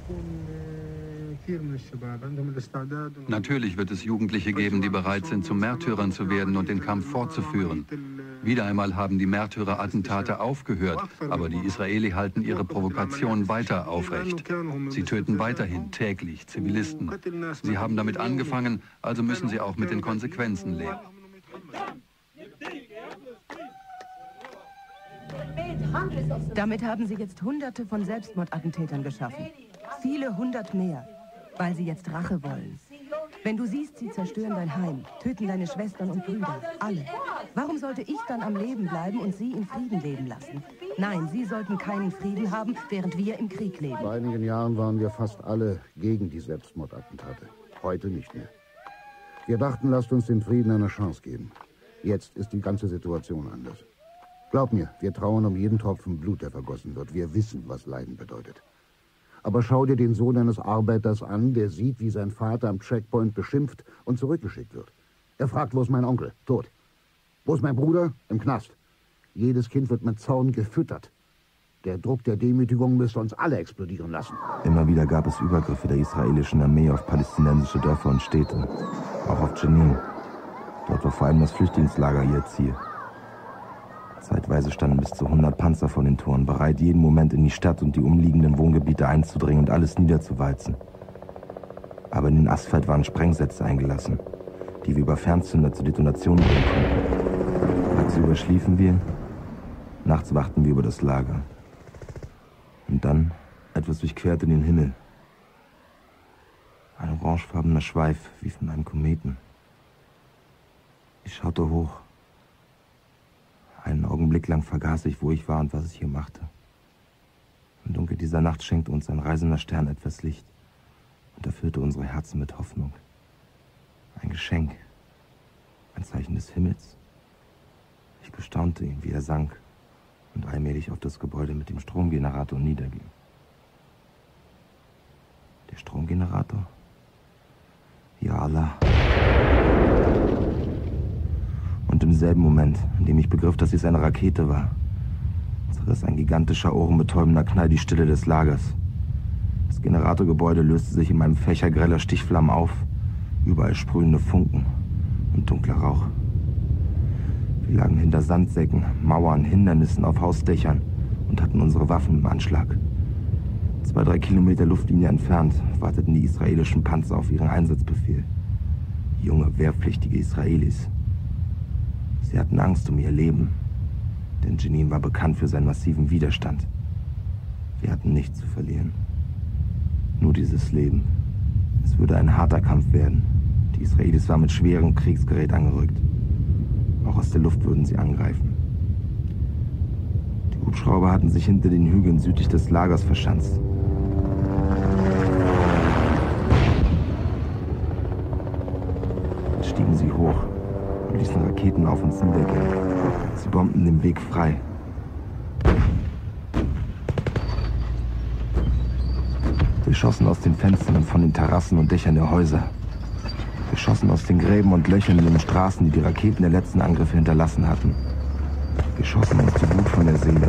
Natürlich wird es Jugendliche geben, die bereit sind, zu Märtyrern zu werden und den Kampf fortzuführen. Wieder einmal haben die Märtyrer-Attentate aufgehört, aber die Israeli halten ihre Provokation weiter aufrecht. Sie töten weiterhin täglich Zivilisten. Sie haben damit angefangen, also müssen sie auch mit den Konsequenzen leben. Damit haben sie jetzt Hunderte von Selbstmordattentätern geschaffen. Viele hundert mehr, weil sie jetzt Rache wollen. Wenn du siehst, sie zerstören dein Heim, töten deine Schwestern und Brüder, alle. Warum sollte ich dann am Leben bleiben und sie in Frieden leben lassen? Nein, sie sollten keinen Frieden haben, während wir im Krieg leben. Vor einigen Jahren waren wir fast alle gegen die Selbstmordattentate. Heute nicht mehr. Wir dachten, lasst uns dem Frieden eine Chance geben. Jetzt ist die ganze Situation anders. Glaub mir, wir trauern um jeden Tropfen Blut, der vergossen wird. Wir wissen, was Leiden bedeutet. Aber schau dir den Sohn eines Arbeiters an, der sieht, wie sein Vater am Checkpoint beschimpft und zurückgeschickt wird. Er fragt, wo ist mein Onkel? Tot. Wo ist mein Bruder? Im Knast. Jedes Kind wird mit Zorn gefüttert. Der Druck der Demütigung müsste uns alle explodieren lassen. Immer wieder gab es Übergriffe der israelischen Armee auf palästinensische Dörfer und Städte. Auch auf Jenin. Dort war vor allem das Flüchtlingslager ihr Ziel. Zeitweise standen bis zu hundert Panzer vor den Toren, bereit, jeden Moment in die Stadt und die umliegenden Wohngebiete einzudringen und alles niederzuwalzen. Aber in den Asphalt waren Sprengsätze eingelassen, die wir über Fernzünder zur Detonation bringen konnten. Tagsüber schliefen wir, nachts wachten wir über das Lager. Und dann etwas durchquerte den Himmel. Ein orangefarbener Schweif, wie von einem Kometen. Ich schaute hoch. Einen Augenblick lang vergaß ich, wo ich war und was ich hier machte. Im Dunkel dieser Nacht schenkte uns ein reisender Stern etwas Licht und erfüllte unsere Herzen mit Hoffnung. Ein Geschenk, ein Zeichen des Himmels. Ich bestaunte ihn, wie er sank und allmählich auf das Gebäude mit dem Stromgenerator niederging. Der Stromgenerator? Ja, Allah. Und im selben Moment, in dem ich begriff, dass es eine Rakete war, zerriss ein gigantischer, ohrenbetäubender Knall die Stille des Lagers. Das Generatorgebäude löste sich in meinem Fächer greller Stichflammen auf, überall sprühende Funken und dunkler Rauch. Wir lagen hinter Sandsäcken, Mauern, Hindernissen auf Hausdächern und hatten unsere Waffen im Anschlag. Zwei, drei Kilometer Luftlinie entfernt warteten die israelischen Panzer auf ihren Einsatzbefehl. Junge, wehrpflichtige Israelis. Sie hatten Angst um ihr Leben, denn Jenin war bekannt für seinen massiven Widerstand. Wir hatten nichts zu verlieren. Nur dieses Leben. Es würde ein harter Kampf werden. Die Israelis waren mit schwerem Kriegsgerät angerückt. Auch aus der Luft würden sie angreifen. Die Hubschrauber hatten sich hinter den Hügeln südlich des Lagers verschanzt. Jetzt stiegen sie hoch und ließen Raketen auf uns niedergehen. Sie bombten den Weg frei. Wir schossen aus den Fenstern und von den Terrassen und Dächern der Häuser. Wir schossen aus den Gräben und Löchern in den Straßen, die die Raketen der letzten Angriffe hinterlassen hatten. Wir schossen uns die Wut von der Seele.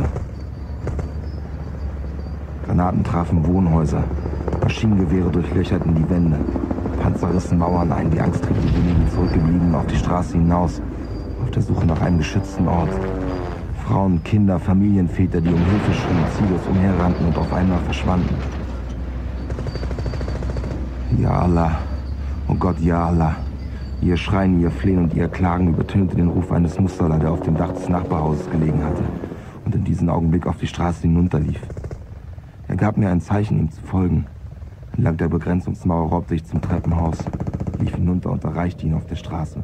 Granaten trafen Wohnhäuser. Maschinengewehre durchlöcherten die Wände. Panzer rissen Mauern ein. Die Angst trieb diejenigen Zurückgebliebenen auf die Straße hinaus, auf der Suche nach einem geschützten Ort. Frauen, Kinder, Familienväter, die um Hilfe schrien, ziellos umherrannten und auf einmal verschwanden. Ja Allah, oh Gott, ja Allah. Ihr Schreien, ihr Flehen und ihr Klagen übertönte den Ruf eines Musterler, der auf dem Dach des Nachbarhauses gelegen hatte und in diesem Augenblick auf die Straße hinunterlief. Er gab mir ein Zeichen, ihm zu folgen. Entlang der Begrenzungsmauer robbte ich zum Treppenhaus, lief hinunter und erreichte ihn auf der Straße.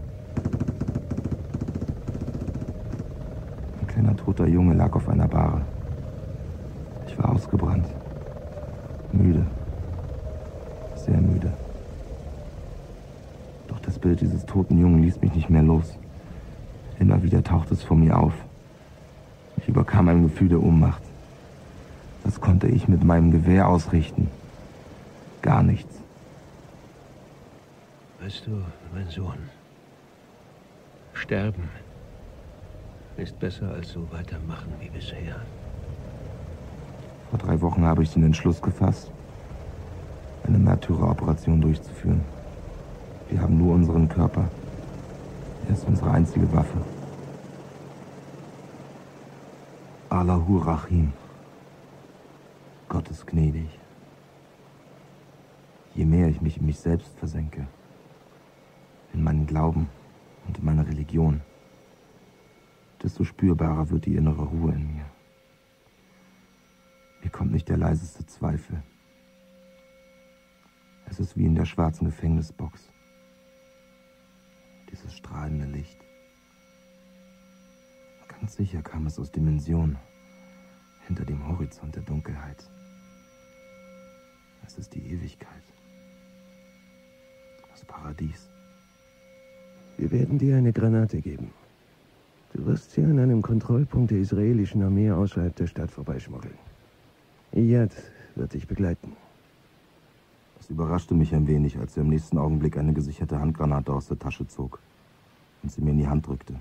Ein kleiner toter Junge lag auf einer Bahre. Ich war ausgebrannt, müde, sehr müde. Doch das Bild dieses toten Jungen ließ mich nicht mehr los. Immer wieder tauchte es vor mir auf. Ich überkam ein Gefühl der Ohnmacht. Was konnte ich mit meinem Gewehr ausrichten? Gar nichts. Weißt du, mein Sohn, sterben ist besser als so weitermachen wie bisher. Vor drei Wochen habe ich den Entschluss gefasst, eine Märtyreroperation durchzuführen. Wir haben nur unseren Körper. Er ist unsere einzige Waffe. Allahu Rahim. Gott ist gnädig. Je mehr ich mich in mich selbst versenke, in meinen Glauben und in meine Religion, desto spürbarer wird die innere Ruhe in mir. Mir kommt nicht der leiseste Zweifel. Es ist wie in der schwarzen Gefängnisbox. Dieses strahlende Licht. Ganz sicher kam es aus Dimensionen, hinter dem Horizont der Dunkelheit. Es ist die Ewigkeit. Das Paradies. Wir werden dir eine Granate geben. Du wirst sie an einem Kontrollpunkt der israelischen Armee außerhalb der Stadt vorbeischmuggeln. Iyad wird dich begleiten. Es überraschte mich ein wenig, als er im nächsten Augenblick eine gesicherte Handgranate aus der Tasche zog und sie mir in die Hand drückte.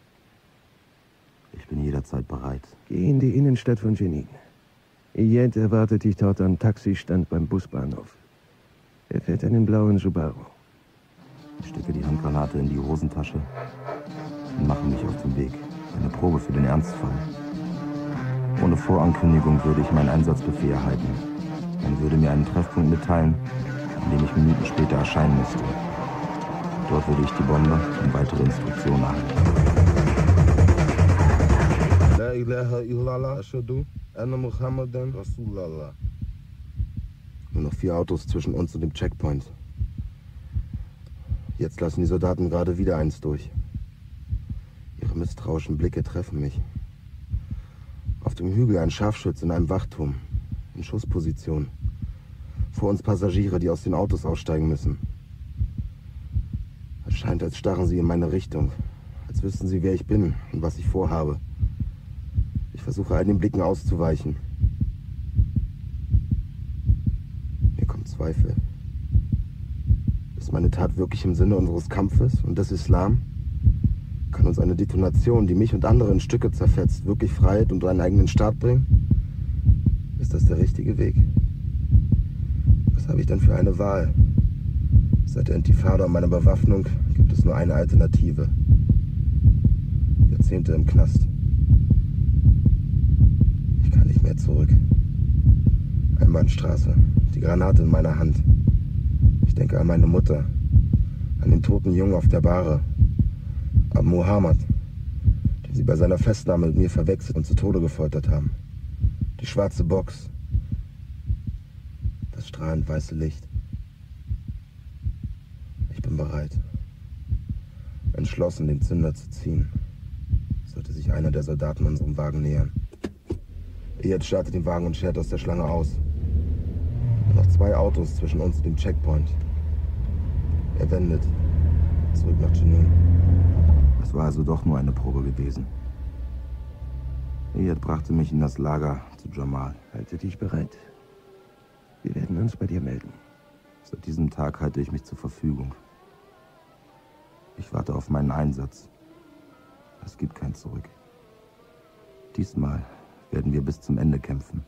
Ich bin jederzeit bereit. Geh in die Innenstadt von Jenin. Iyad erwartet dich dort am Taxistand beim Busbahnhof. Er fährt einen blauen Subaru. Ich stecke die Handgranate in die Hosentasche und mache mich auf den Weg. Eine Probe für den Ernstfall. Ohne Vorankündigung würde ich meinen Einsatzbefehl erhalten. Man würde mir einen Treffpunkt mitteilen, an dem ich Minuten später erscheinen müsste. Dort würde ich die Bombe und weitere Instruktionen erhalten. La ilaha illallah, ashhadu anna Muhammadan Rasulullah. Nur noch vier Autos zwischen uns und dem Checkpoint. Jetzt lassen die Soldaten gerade wieder eins durch. Ihre misstrauischen Blicke treffen mich. Auf dem Hügel ein Scharfschütze in einem Wachturm. In Schussposition. Vor uns Passagiere, die aus den Autos aussteigen müssen. Es scheint, als starren sie in meine Richtung. Als wüssten sie, wer ich bin und was ich vorhabe. Ich versuche, all den Blicken auszuweichen. Mir kommt Zweifel. Ist meine Tat wirklich im Sinne unseres Kampfes und des Islam? Kann uns eine Detonation, die mich und andere in Stücke zerfetzt, wirklich Freiheit und einen eigenen Staat bringen? Ist das der richtige Weg? Was habe ich denn für eine Wahl? Seit der Intifada und meiner Bewaffnung gibt es nur eine Alternative. Jahrzehnte im Knast. Ich kann nicht mehr zurück. Einbahnstraße, die Granate in meiner Hand. Ich denke an meine Mutter, an den toten Jungen auf der Bahre, an Mohammed, den sie bei seiner Festnahme mit mir verwechselt und zu Tode gefoltert haben. Die schwarze Box, das strahlend weiße Licht. Ich bin bereit, entschlossen, den Zünder zu ziehen, sollte sich einer der Soldaten unserem Wagen nähern. Iyad startet den Wagen und schert aus der Schlange aus. Noch zwei Autos zwischen uns und dem Checkpoint. Er wendet, zurück nach Jenin. Es war also doch nur eine Probe gewesen. Iyad brachte mich in das Lager zu Jamal. Halte dich bereit. Wir werden uns bei dir melden. Seit diesem Tag halte ich mich zur Verfügung. Ich warte auf meinen Einsatz. Es gibt kein Zurück. Diesmal werden wir bis zum Ende kämpfen.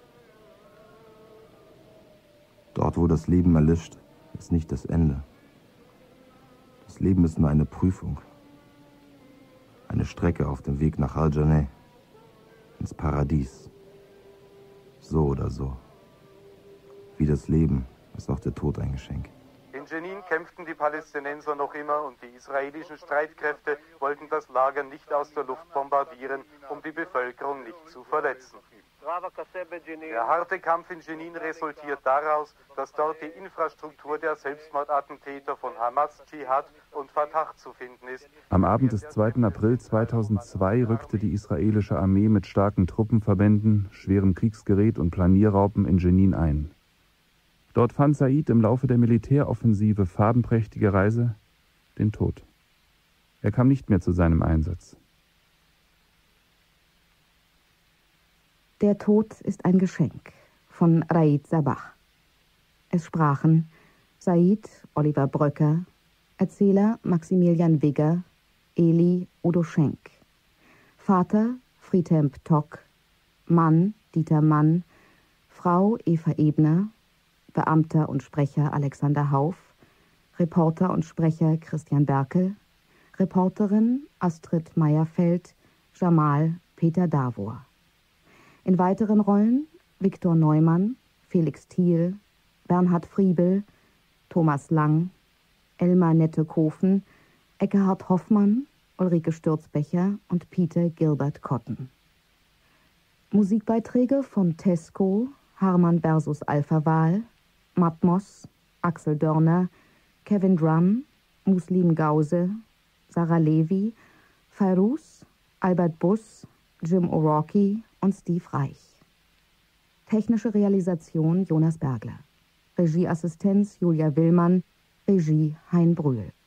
Dort, wo das Leben erlischt, ist nicht das Ende. Das Leben ist nur eine Prüfung. Eine Strecke auf dem Weg nach Al-Janeh, ins Paradies. So oder so. Wie das Leben ist auch der Tod ein Geschenk. In Jenin kämpften die Palästinenser noch immer und die israelischen Streitkräfte wollten das Lager nicht aus der Luft bombardieren, um die Bevölkerung nicht zu verletzen. Der harte Kampf in Jenin resultiert daraus, dass dort die Infrastruktur der Selbstmordattentäter von Hamas, Dschihad und Fatah zu finden ist. Am Abend des zweiten April zweitausendzwei rückte die israelische Armee mit starken Truppenverbänden, schwerem Kriegsgerät und Planierraupen in Jenin ein. Dort fand Said im Laufe der Militäroffensive farbenprächtige Reise den Tod. Er kam nicht mehr zu seinem Einsatz. Der Tod ist ein Geschenk von Raid Sabah. Es sprachen Said Oliver Bröcker, Erzähler Maximilian Wigger, Eli Udo Schenk, Vater Friedhelm Tock, Mann Dieter Mann, Frau Eva Ebner, Beamter und Sprecher Alexander Hauf, Reporter und Sprecher Christian Berkel, Reporterin Astrid Meyerfeld, Jamal Peter Davor. In weiteren Rollen Viktor Neumann, Felix Thiel, Bernhard Friebel, Thomas Lang, Elmar Nette-Kofen, Eckehard Hoffmann, Ulrike Stürzbecher und Peter Gilbert Cotton. Musikbeiträge von Tesco, Harman versus Alpha Wahl, Matmos, Axel Dörner, Kevin Drum, Muslim Gause, Sarah Levy, Fairuz, Albert Buss, Jim O'Rourke und Steve Reich. Technische Realisation Jonas Bergler. Regieassistenz Julia Willmann. Regie Hein Brühl.